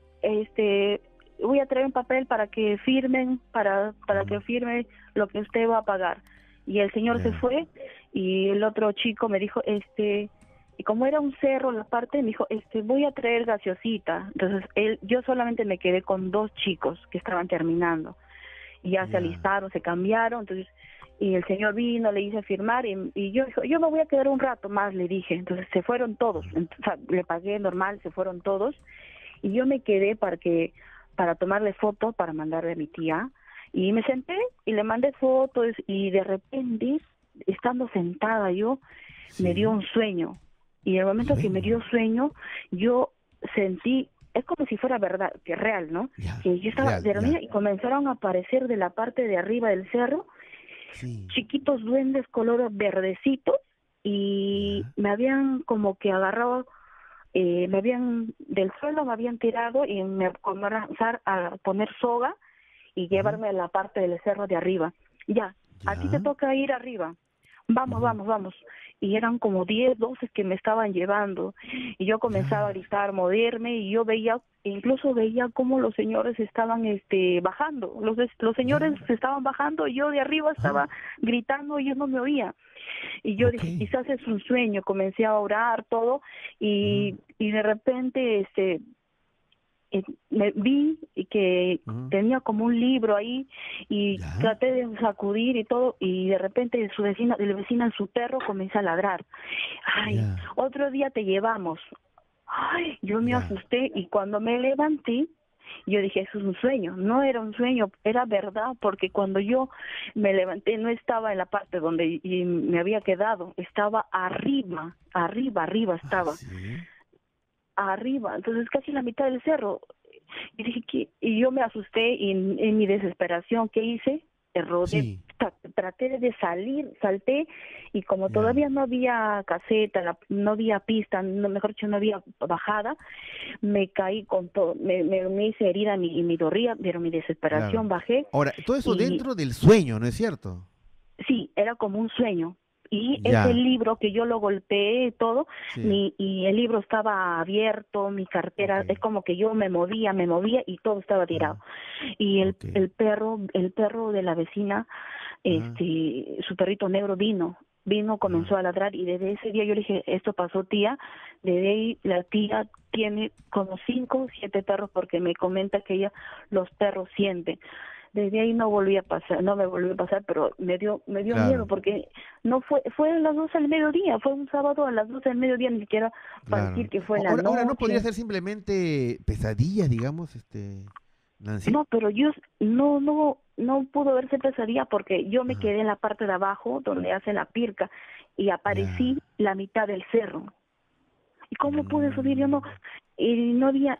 voy a traer un papel para que firmen, para que firme lo que usted va a pagar. Y el señor se fue y el otro chico me dijo, y como era un cerro la parte, me dijo, voy a traer gaseosita. Entonces yo solamente me quedé con 2 chicos que estaban terminando y ya se alistaron, se cambiaron. Entonces, y el señor vino, le hice firmar y yo me voy a quedar un rato más, le dije. Entonces se fueron todos, le pagué normal, se fueron todos y yo me quedé para tomarle fotos para mandarle a mi tía y me senté y le mandé fotos y de repente estando sentada yo, Sí. me dio un sueño. Y en el momento que me dio sueño, yo sentí, es como si fuera verdad, que real, ¿no? Ya, Que yo estaba real, dormida ya. y comenzaron a aparecer de la parte de arriba del cerro Sí. chiquitos duendes color verdecitos y me habían como que agarrado, del suelo me habían tirado y me comenzaron a poner soga y llevarme a la parte del cerro de arriba. Ya, a ti te toca ir arriba. Vamos, vamos, vamos. Y eran como 10, 12 que me estaban llevando. Y yo comenzaba a gritar, moverme, y yo veía, incluso veía cómo los señores estaban bajando. Los señores estaban bajando, y yo de arriba estaba gritando y yo no me oía. Y yo dije, quizás es un sueño. Comencé a orar todo y de repente me vi que tenía como un libro ahí y traté de sacudir y todo, y de repente la vecina en su perro comienza a ladrar. Ay, otro día te llevamos. Ay, yo me asusté y cuando me levanté, yo dije, eso es un sueño. No era un sueño, era verdad, porque cuando yo me levanté no estaba en la parte donde me había quedado, estaba arriba estaba. Arriba, entonces casi la mitad del cerro. Y dije y yo me asusté y en mi desesperación, ¿qué hice? Rodé, traté de salir, salté y como todavía no había caseta, no había pista, mejor dicho, no había bajada, me caí con todo, me hice herida y mi dorría, pero mi desesperación bajé. Ahora, todo eso dentro del sueño, ¿no es cierto? Sí, era como un sueño. Y ese libro que yo lo golpeé todo, y el libro estaba abierto, mi cartera, es como que yo me movía y todo estaba tirado. Y el perro de la vecina, su perrito negro vino, comenzó a ladrar, y desde ese día yo le dije, esto pasó, tía. Desde ahí la tía tiene como 5 o 7 perros, porque me comenta que los perros sienten. Desde ahí no me volvió a pasar, pero me dio miedo, porque no fue a las 12 del mediodía, fue un sábado a las 12 del mediodía, ni siquiera para decir que fue en la noche. Ahora no podría ser simplemente pesadillas, digamos, Nancy. No, pero yo no pudo verse pesadilla, porque yo me quedé en la parte de abajo donde hace la pirca y aparecí la mitad del cerro. ¿Y cómo pude subir? Yo no había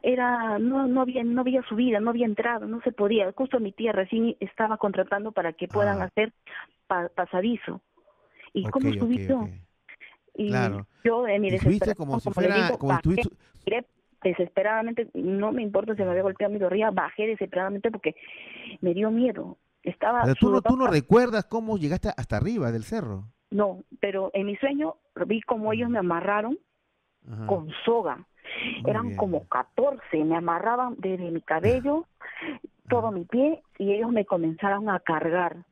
subida, no había entrada, no se podía. Justo mi tía recién estaba contratando para que puedan hacer pasadizo. ¿Y cómo subí yo? Y yo en mi desesperación, como si fuera, bajé desesperadamente, no me importa si me había golpeado mi dorría, bajé desesperadamente porque me dio miedo. Pero tú no recuerdas cómo llegaste hasta arriba del cerro. No, pero en mi sueño vi cómo ellos me amarraron con soga. Eran como 14, me amarraban desde mi cabello, todo mi pie, y ellos me comenzaron a cargar.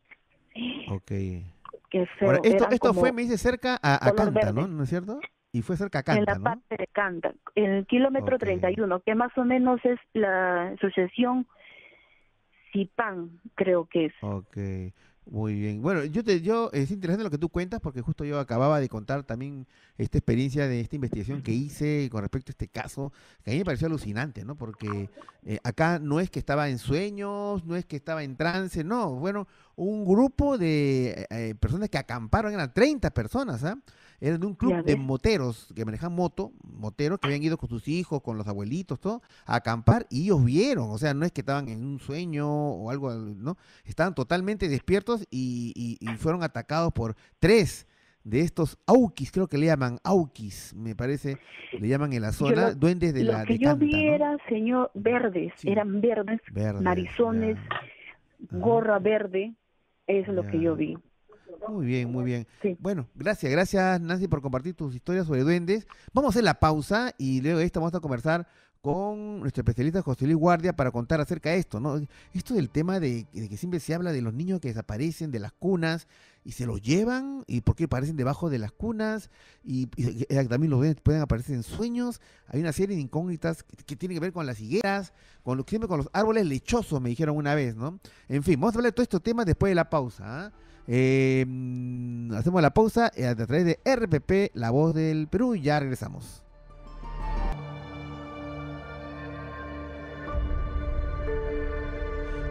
Qué feo. Ahora, esto fue, me dice, cerca a Canta, ¿no es cierto? Y fue cerca a Canta, en la parte de Canta, en el kilómetro 31, que más o menos es la asociación Zipán, creo que es. Muy bien. Bueno, es interesante lo que tú cuentas, porque justo yo acababa de contar también esta experiencia de esta investigación que hice con respecto a este caso, que a mí me pareció alucinante, ¿no? Porque acá no es que estaba en sueños, no es que estaba en trance, no. Bueno, un grupo de personas que acamparon, eran 30 personas, Eran de un club de moteros que manejan moteros que habían ido con sus hijos, con los abuelitos, todo, a acampar, y ellos vieron, o sea, no es que estaban en un sueño o algo, ¿no? Estaban totalmente despiertos y fueron atacados por 3 de estos auquis, creo que le llaman auquis, me parece, le llaman en la zona, duendes de la Lo que de yo Canta, vi ¿no? era, señor, verdes, eran verdes, narizones, gorra verde, eso es lo que yo vi. Muy bien, muy bien. Bueno, gracias Nancy por compartir tus historias sobre duendes. Vamos a hacer la pausa y luego de esto vamos a conversar con nuestro especialista José Luis Guardia para contar acerca de esto, ¿no? Esto del tema de que siempre se habla de los niños que desaparecen de las cunas y se los llevan, y por qué aparecen debajo de las cunas, y también los duendes pueden aparecer en sueños. Hay una serie de incógnitas que tienen que ver con las higueras, siempre con los árboles lechosos, me dijeron una vez, ¿no? En fin, vamos a hablar de todos estos temas después de la pausa, hacemos la pausa a través de RPP, La Voz del Perú, y ya regresamos.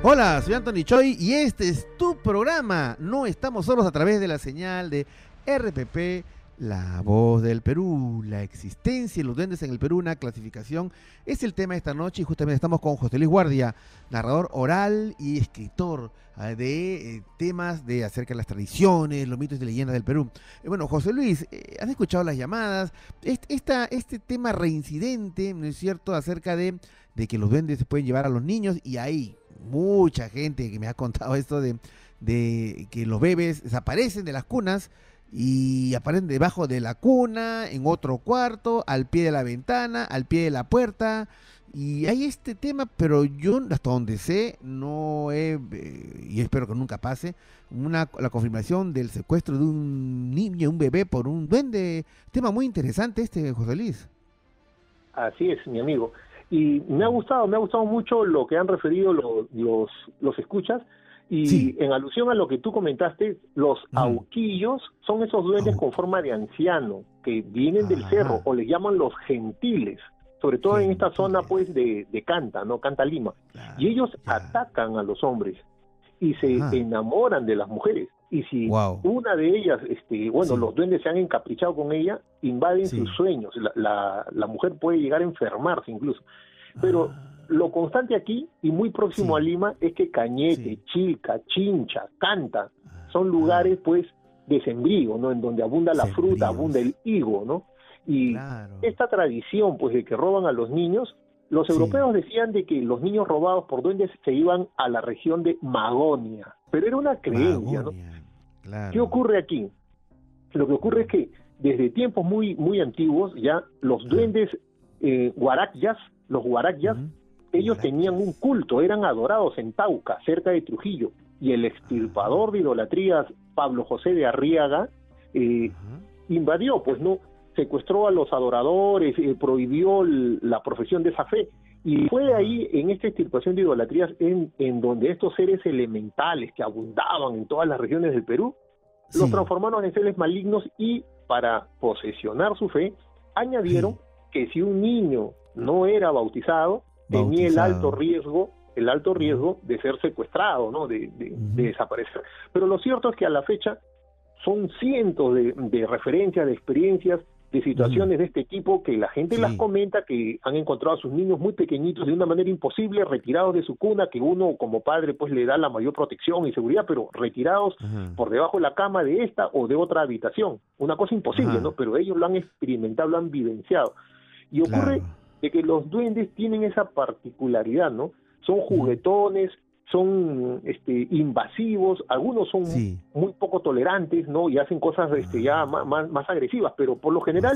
Hola, soy Anthony Choi y este es tu programa. No estamos solos a través de la señal de RPP, La Voz del Perú. La existencia de los duendes en el Perú, una clasificación, es el tema de esta noche y justamente estamos con José Luis Guardia, narrador oral y escritor de temas acerca de las tradiciones, los mitos y leyendas del Perú. Bueno, José Luis, ¿has escuchado las llamadas? Este tema reincidente, ¿no es cierto?, acerca de que los duendes se pueden llevar a los niños, y hay mucha gente que me ha contado esto de que los bebés desaparecen de las cunas y aparecen debajo de la cuna, en otro cuarto, al pie de la ventana, al pie de la puerta. Y hay este tema, pero yo hasta donde sé no he, y espero que nunca pase, la confirmación del secuestro de un niño, un bebé por un duende. Tema muy interesante José Luis. Así es, mi amigo. Y me ha gustado mucho lo que han referido los escuchas, y sí, en alusión a lo que tú comentaste, los auquillos son esos duendes con forma de anciano que vienen del cerro, o les llaman los gentiles, sobre todo en esta zona pues de Canta, ¿no? Canta Lima. Claro, y ellos atacan a los hombres y se enamoran de las mujeres. Y si una de ellas, los duendes se han encaprichado con ella, invaden sus sueños. La mujer puede llegar a enfermarse incluso. Pero lo constante aquí, y muy próximo a Lima, es que Cañete, Chilca, Chincha, Canta, son lugares pues de sembrío, ¿no? En donde abunda la fruta, abunda el higo, ¿no? Y esta tradición pues de que roban a los niños, los europeos decían de que los niños robados por duendes se iban a la región de Magonia, pero era una creencia, ¿no? Claro. ¿Qué ocurre aquí? Lo que ocurre es que desde tiempos muy, muy antiguos ya los duendes los guaracyas, ellos tenían un culto, eran adorados en Tauca, cerca de Trujillo, y el extirpador de idolatrías Pablo José de Arriaga invadió, pues no, secuestró a los adoradores, prohibió la profesión de esa fe, y fue ahí, en esta extirpación de idolatrías, en donde estos seres elementales que abundaban en todas las regiones del Perú, los transformaron en seres malignos, y para posesionar su fe, añadieron que si un niño no era bautizado, tenía el alto riesgo de ser secuestrado, ¿no? De desaparecer. Pero lo cierto es que a la fecha son cientos de referencias, de experiencias, de situaciones de este tipo que la gente las comenta, que han encontrado a sus niños muy pequeñitos de una manera imposible, retirados de su cuna, que uno como padre pues le da la mayor protección y seguridad, pero retirados por debajo de la cama de esta o de otra habitación. Una cosa imposible, ¿no? Pero ellos lo han experimentado, lo han vivenciado. Y ocurre de que los duendes tienen esa particularidad, ¿no? Son juguetones, son invasivos, algunos son muy poco tolerantes, ¿no? Y hacen cosas ya más agresivas, pero por lo general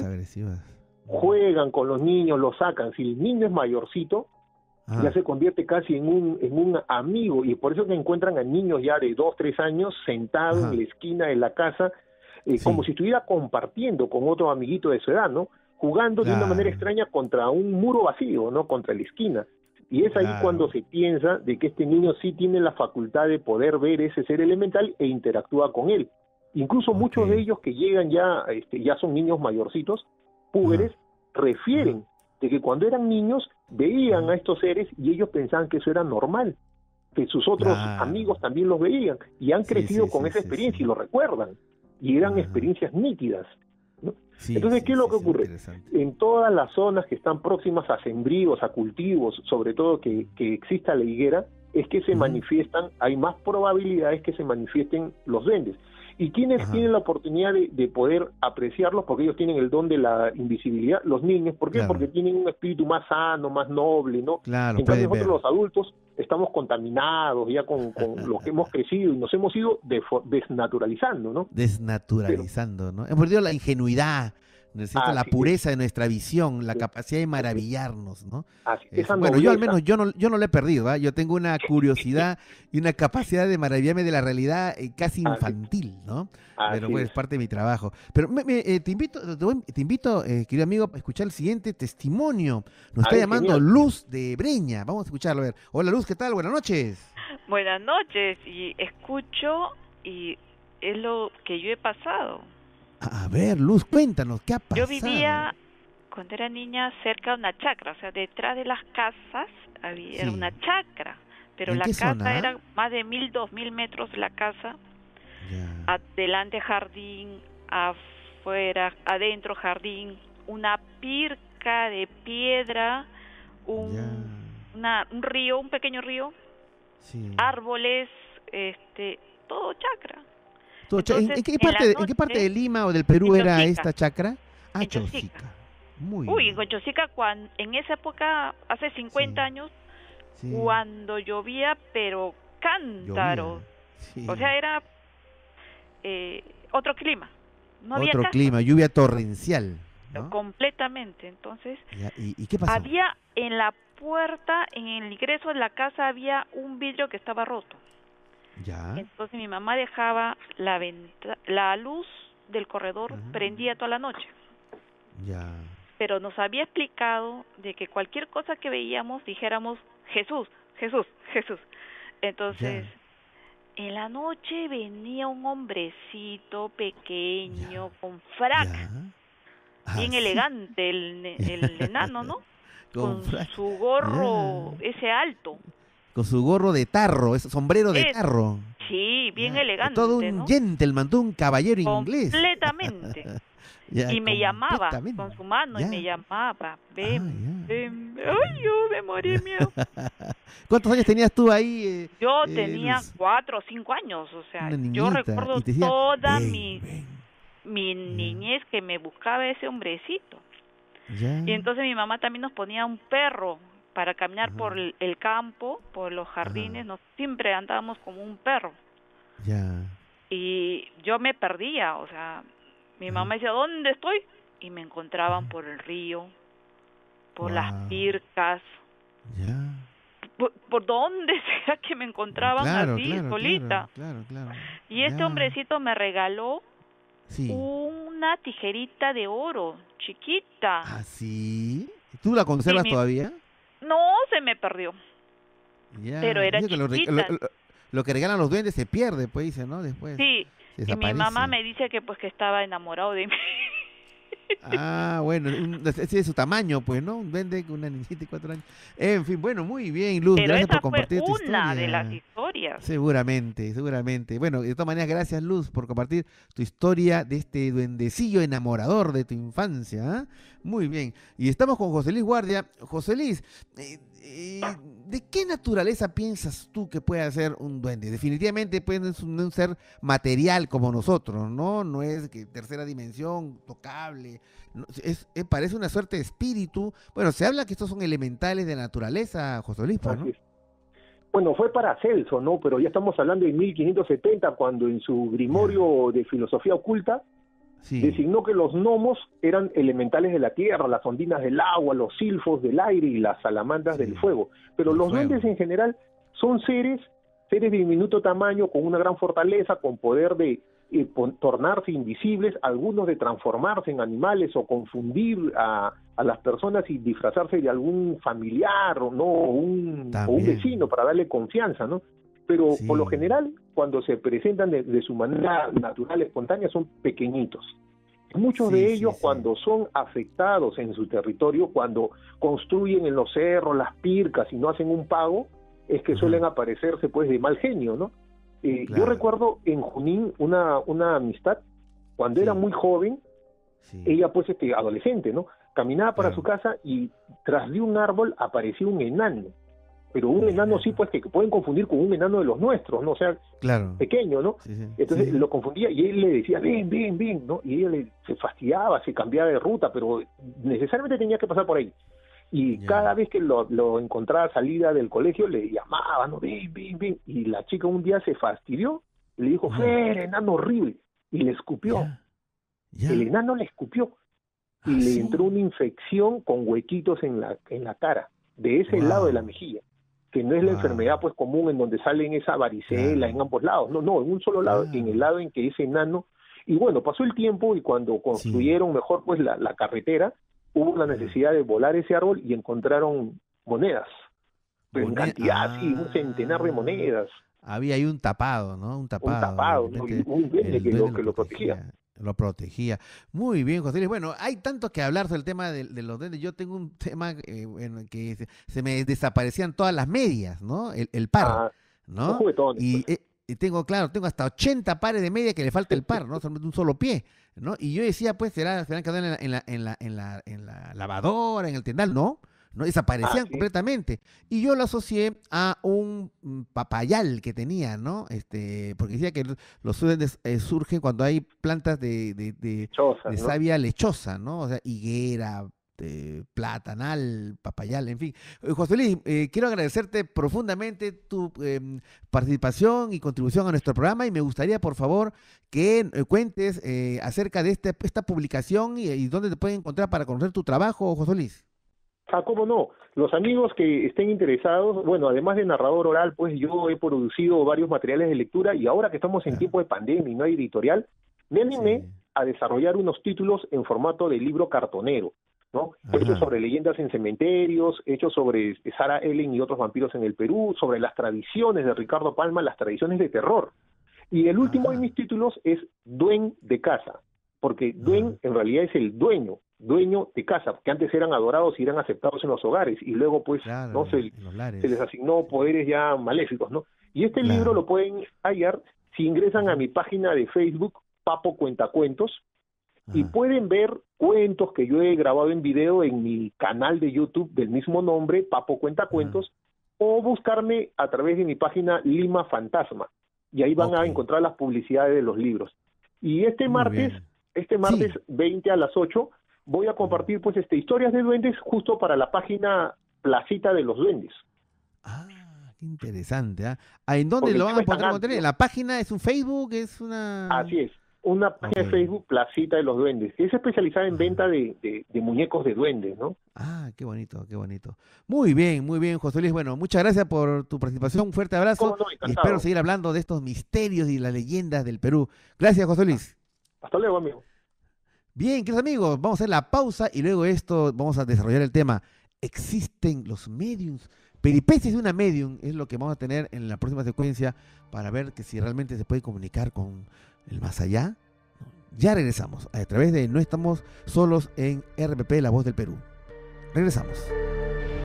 juegan con los niños, los sacan. Si el niño es mayorcito, ya se convierte casi en un amigo, y por eso que encuentran a niños ya de 2, 3 años sentados en la esquina de la casa, como si estuviera compartiendo con otro amiguito de su edad, ¿no? Jugando de una manera extraña contra un muro vacío, ¿no? Contra la esquina. Y es ahí cuando se piensa de que este niño sí tiene la facultad de poder ver ese ser elemental e interactúa con él. Incluso muchos de ellos que llegan ya son niños mayorcitos, púberes, refieren de que cuando eran niños veían a estos seres y ellos pensaban que eso era normal, que sus otros amigos también los veían, y han crecido con esa experiencia y lo recuerdan, y eran experiencias nítidas, ¿no? Entonces, ¿qué es lo que ocurre? En todas las zonas que están próximas a sembríos, a cultivos, sobre todo que exista la higuera, es que se manifiestan, hay más probabilidades que se manifiesten los duendes. ¿Y quiénes tienen la oportunidad de poder apreciarlos? Porque ellos tienen el don de la invisibilidad, los niños. ¿Por qué? Porque tienen un espíritu más sano, más noble, ¿no? En cambio, nosotros los adultos estamos contaminados ya con lo que hemos crecido y nos hemos ido desnaturalizando, ¿no? Desnaturalizando, ¿no? Hemos perdido la ingenuidad, la pureza de nuestra visión, la capacidad de maravillarnos, ¿no? Bueno, yo al menos yo no lo he perdido, ¿eh? Yo tengo una curiosidad y una capacidad de maravillarme de la realidad casi infantil, ¿no? Pero pues es parte de mi trabajo. Pero te invito, querido amigo, a escuchar el siguiente testimonio. Nos está llamando genial. Luz de Breña. Vamos a escucharlo. A ver. Hola Luz, ¿qué tal? Buenas noches. Buenas noches, y escucho y es lo que yo he pasado. A ver, Luz, cuéntanos, ¿qué ha pasado? Yo vivía, cuando era niña, cerca de una chacra, o sea, detrás de las casas había una chacra, pero ¿En la qué casa zona? era más de 1.000, 2.000 metros la casa. Adelante jardín, afuera, adentro jardín, una pirca de piedra, un río, un pequeño río, árboles, todo chacra. ¿En qué parte de Lima o del Perú era esta chacra? En Chosica. En Chosica, en esa época, hace 50 años, cuando llovía, pero cántaro. O sea, era otro clima. No había casa. Clima, lluvia torrencial, ¿no? Completamente. Entonces, ¿Y qué pasó? había en la puerta, en el ingreso de la casa, había un vidrio que estaba roto. Entonces mi mamá dejaba la luz del corredor prendida toda la noche. Pero nos había explicado de que cualquier cosa que veíamos dijéramos Jesús, Jesús, Jesús. Entonces, en la noche venía un hombrecito pequeño con frac, bien elegante, el enano, ¿no? Con su gorro ese alto. Con su gorro de tarro, ese sombrero de tarro. Sí, bien elegante, todo un gentleman, todo un caballero inglés. Completamente. Y me llamaba con su mano y me llamaba. Ven, ven. Ay, yo me morí de miedo. ¿Cuántos años tenías tú ahí? Yo tenía 4 o 5 años, o sea, yo recuerdo toda mi niñez que me buscaba ese hombrecito. Y entonces mi mamá también nos ponía un perro para caminar por el campo, por los jardines, siempre andábamos como un perro. Y yo me perdía, o sea, mi mamá decía, ¿dónde estoy? Y me encontraban por el río, por las pircas, por donde sea que me encontraban así, solita. Y este hombrecito me regaló una tijerita de oro, chiquita. ¿Ah, sí? ¿Tú la conservas todavía? No, se me perdió. Pero era chiquita. Lo que regalan los duendes se pierde, pues dice, ¿no? Después. Sí, y mi mamá me dice que pues que estaba enamorado de mí. Ah, bueno, ese es su tamaño, pues, ¿no? Un duende con una niñita de 4 años. En fin, bueno, muy bien, Luz. Pero gracias esa por compartir fue tu historia. una de las historias. Seguramente. Bueno, de todas maneras, gracias, Luz, por compartir tu historia de este duendecillo enamorador de tu infancia. Muy bien. Y estamos con José Luis Guardia. José Luis, ¿de qué naturaleza piensas tú que puede ser un duende? Definitivamente puede ser un ser material como nosotros, ¿no? No es que tercera dimensión, tocable. No, parece una suerte de espíritu. Bueno, se habla que estos son elementales de la naturaleza, José Luis, ¿no? Bueno, fue Paracelso, ¿no? Pero ya estamos hablando de 1570, cuando en su Grimorio de Filosofía Oculta designó que los gnomos eran elementales de la tierra, las ondinas del agua, los silfos del aire y las salamandras del fuego. Pero los duendes en general son seres de diminuto tamaño, con una gran fortaleza, con poder de tornarse invisibles, algunos de transformarse en animales o confundir a las personas y disfrazarse de algún familiar o un vecino para darle confianza, ¿no? Pero por lo general, cuando se presentan de su manera natural, espontánea, son pequeñitos. Muchos de ellos, cuando son afectados en su territorio, cuando construyen en los cerros las pircas y no hacen un pago, es que suelen aparecerse pues de mal genio, ¿no? Yo recuerdo en Junín una amistad, cuando era muy joven, ella pues adolescente, ¿no? Caminaba para su casa y tras de un árbol apareció un enano. Pero un enano sí, pues, que pueden confundir con un enano de los nuestros, ¿no? O sea, pequeño, ¿no? Entonces lo confundía y él le decía, ven, ven, ven, ¿no? Y ella se fastidiaba, se cambiaba de ruta, pero necesariamente tenía que pasar por ahí. Y cada vez que lo encontraba a salida del colegio, le llamaba, ¿no? Ven, ven, ven. Y la chica un día se fastidió, le dijo, Fer, enano horrible, y le escupió. El enano le escupió. Y le entró una infección con huequitos en la cara, de ese lado de la mejilla. Que no es la enfermedad pues común en donde salen esa varicela en ambos lados, no, en un solo lado, en el lado en que ese enano, y bueno, pasó el tiempo y cuando construyeron mejor pues la carretera, hubo la necesidad de volar ese árbol y encontraron monedas, pero en cantidad, un centenar de monedas. Había ahí un tapado, ¿no? Un tapado, ¿no? Y un duende que lo protegía. Lo protegía. Muy bien, José Luis. Bueno, hay tanto que hablar sobre el tema de los duendes. Yo tengo un tema en que se me desaparecían todas las medias, ¿no? El par, ¿no? Y tengo hasta 80 pares de medias que le falta el par, ¿no? Solamente un solo pie, ¿no? Y yo decía, pues, serán quedado en la lavadora, en el tendal, ¿no? ¿No? Desaparecían completamente. Y yo lo asocié a un papayal que tenía, ¿no? Porque decía que los duendes surgen cuando hay plantas de savia lechosa, ¿no? O sea, higuera, platanal, papayal, en fin. José Luis, quiero agradecerte profundamente tu participación y contribución a nuestro programa y me gustaría, por favor, que cuentes acerca de esta publicación y dónde te pueden encontrar para conocer tu trabajo, José Luis. ¿Cómo no? Los amigos que estén interesados, bueno, además de narrador oral, pues yo he producido varios materiales de lectura y ahora que estamos en tiempo de pandemia y no hay editorial, me animé a desarrollar unos títulos en formato de libro cartonero, ¿no? Hechos sobre leyendas en cementerios, hechos sobre Sarah Ellen y otros vampiros en el Perú, sobre las tradiciones de Ricardo Palma, las tradiciones de terror. Y el último de mis títulos es Duen de Casa, porque Duen en realidad es el dueño de casa, que antes eran adorados y eran aceptados en los hogares, y luego pues no se les asignó poderes ya maléficos, ¿no? Y este libro lo pueden hallar si ingresan a mi página de Facebook, Papo Cuentacuentos, y pueden ver cuentos que yo he grabado en video en mi canal de YouTube del mismo nombre, Papo Cuentacuentos, o buscarme a través de mi página Lima Fantasma, y ahí van a encontrar las publicidades de los libros. Y este martes 20 a las 8, voy a compartir pues historias de duendes justo para la página Placita de los Duendes. Qué interesante. ¿En dónde lo van a poder encontrar? ¿En la página? ¿Es un Facebook? ¿Es una...? Así es, una página de Facebook, Placita de los Duendes, que es especializada en venta de muñecos de duendes, ¿no? Qué bonito, qué bonito. Muy bien, José Luis. Bueno, muchas gracias por tu participación, un fuerte abrazo. Y espero seguir hablando de estos misterios y las leyendas del Perú. Gracias, José Luis. Hasta luego, amigo. Bien, queridos amigos, vamos a hacer la pausa y luego vamos a desarrollar el tema. ¿Existen los mediums? Peripecias de una medium es lo que vamos a tener en la próxima secuencia para ver que si realmente se puede comunicar con el más allá. Ya regresamos a través de No Estamos Solos en RPP, La Voz del Perú. Regresamos.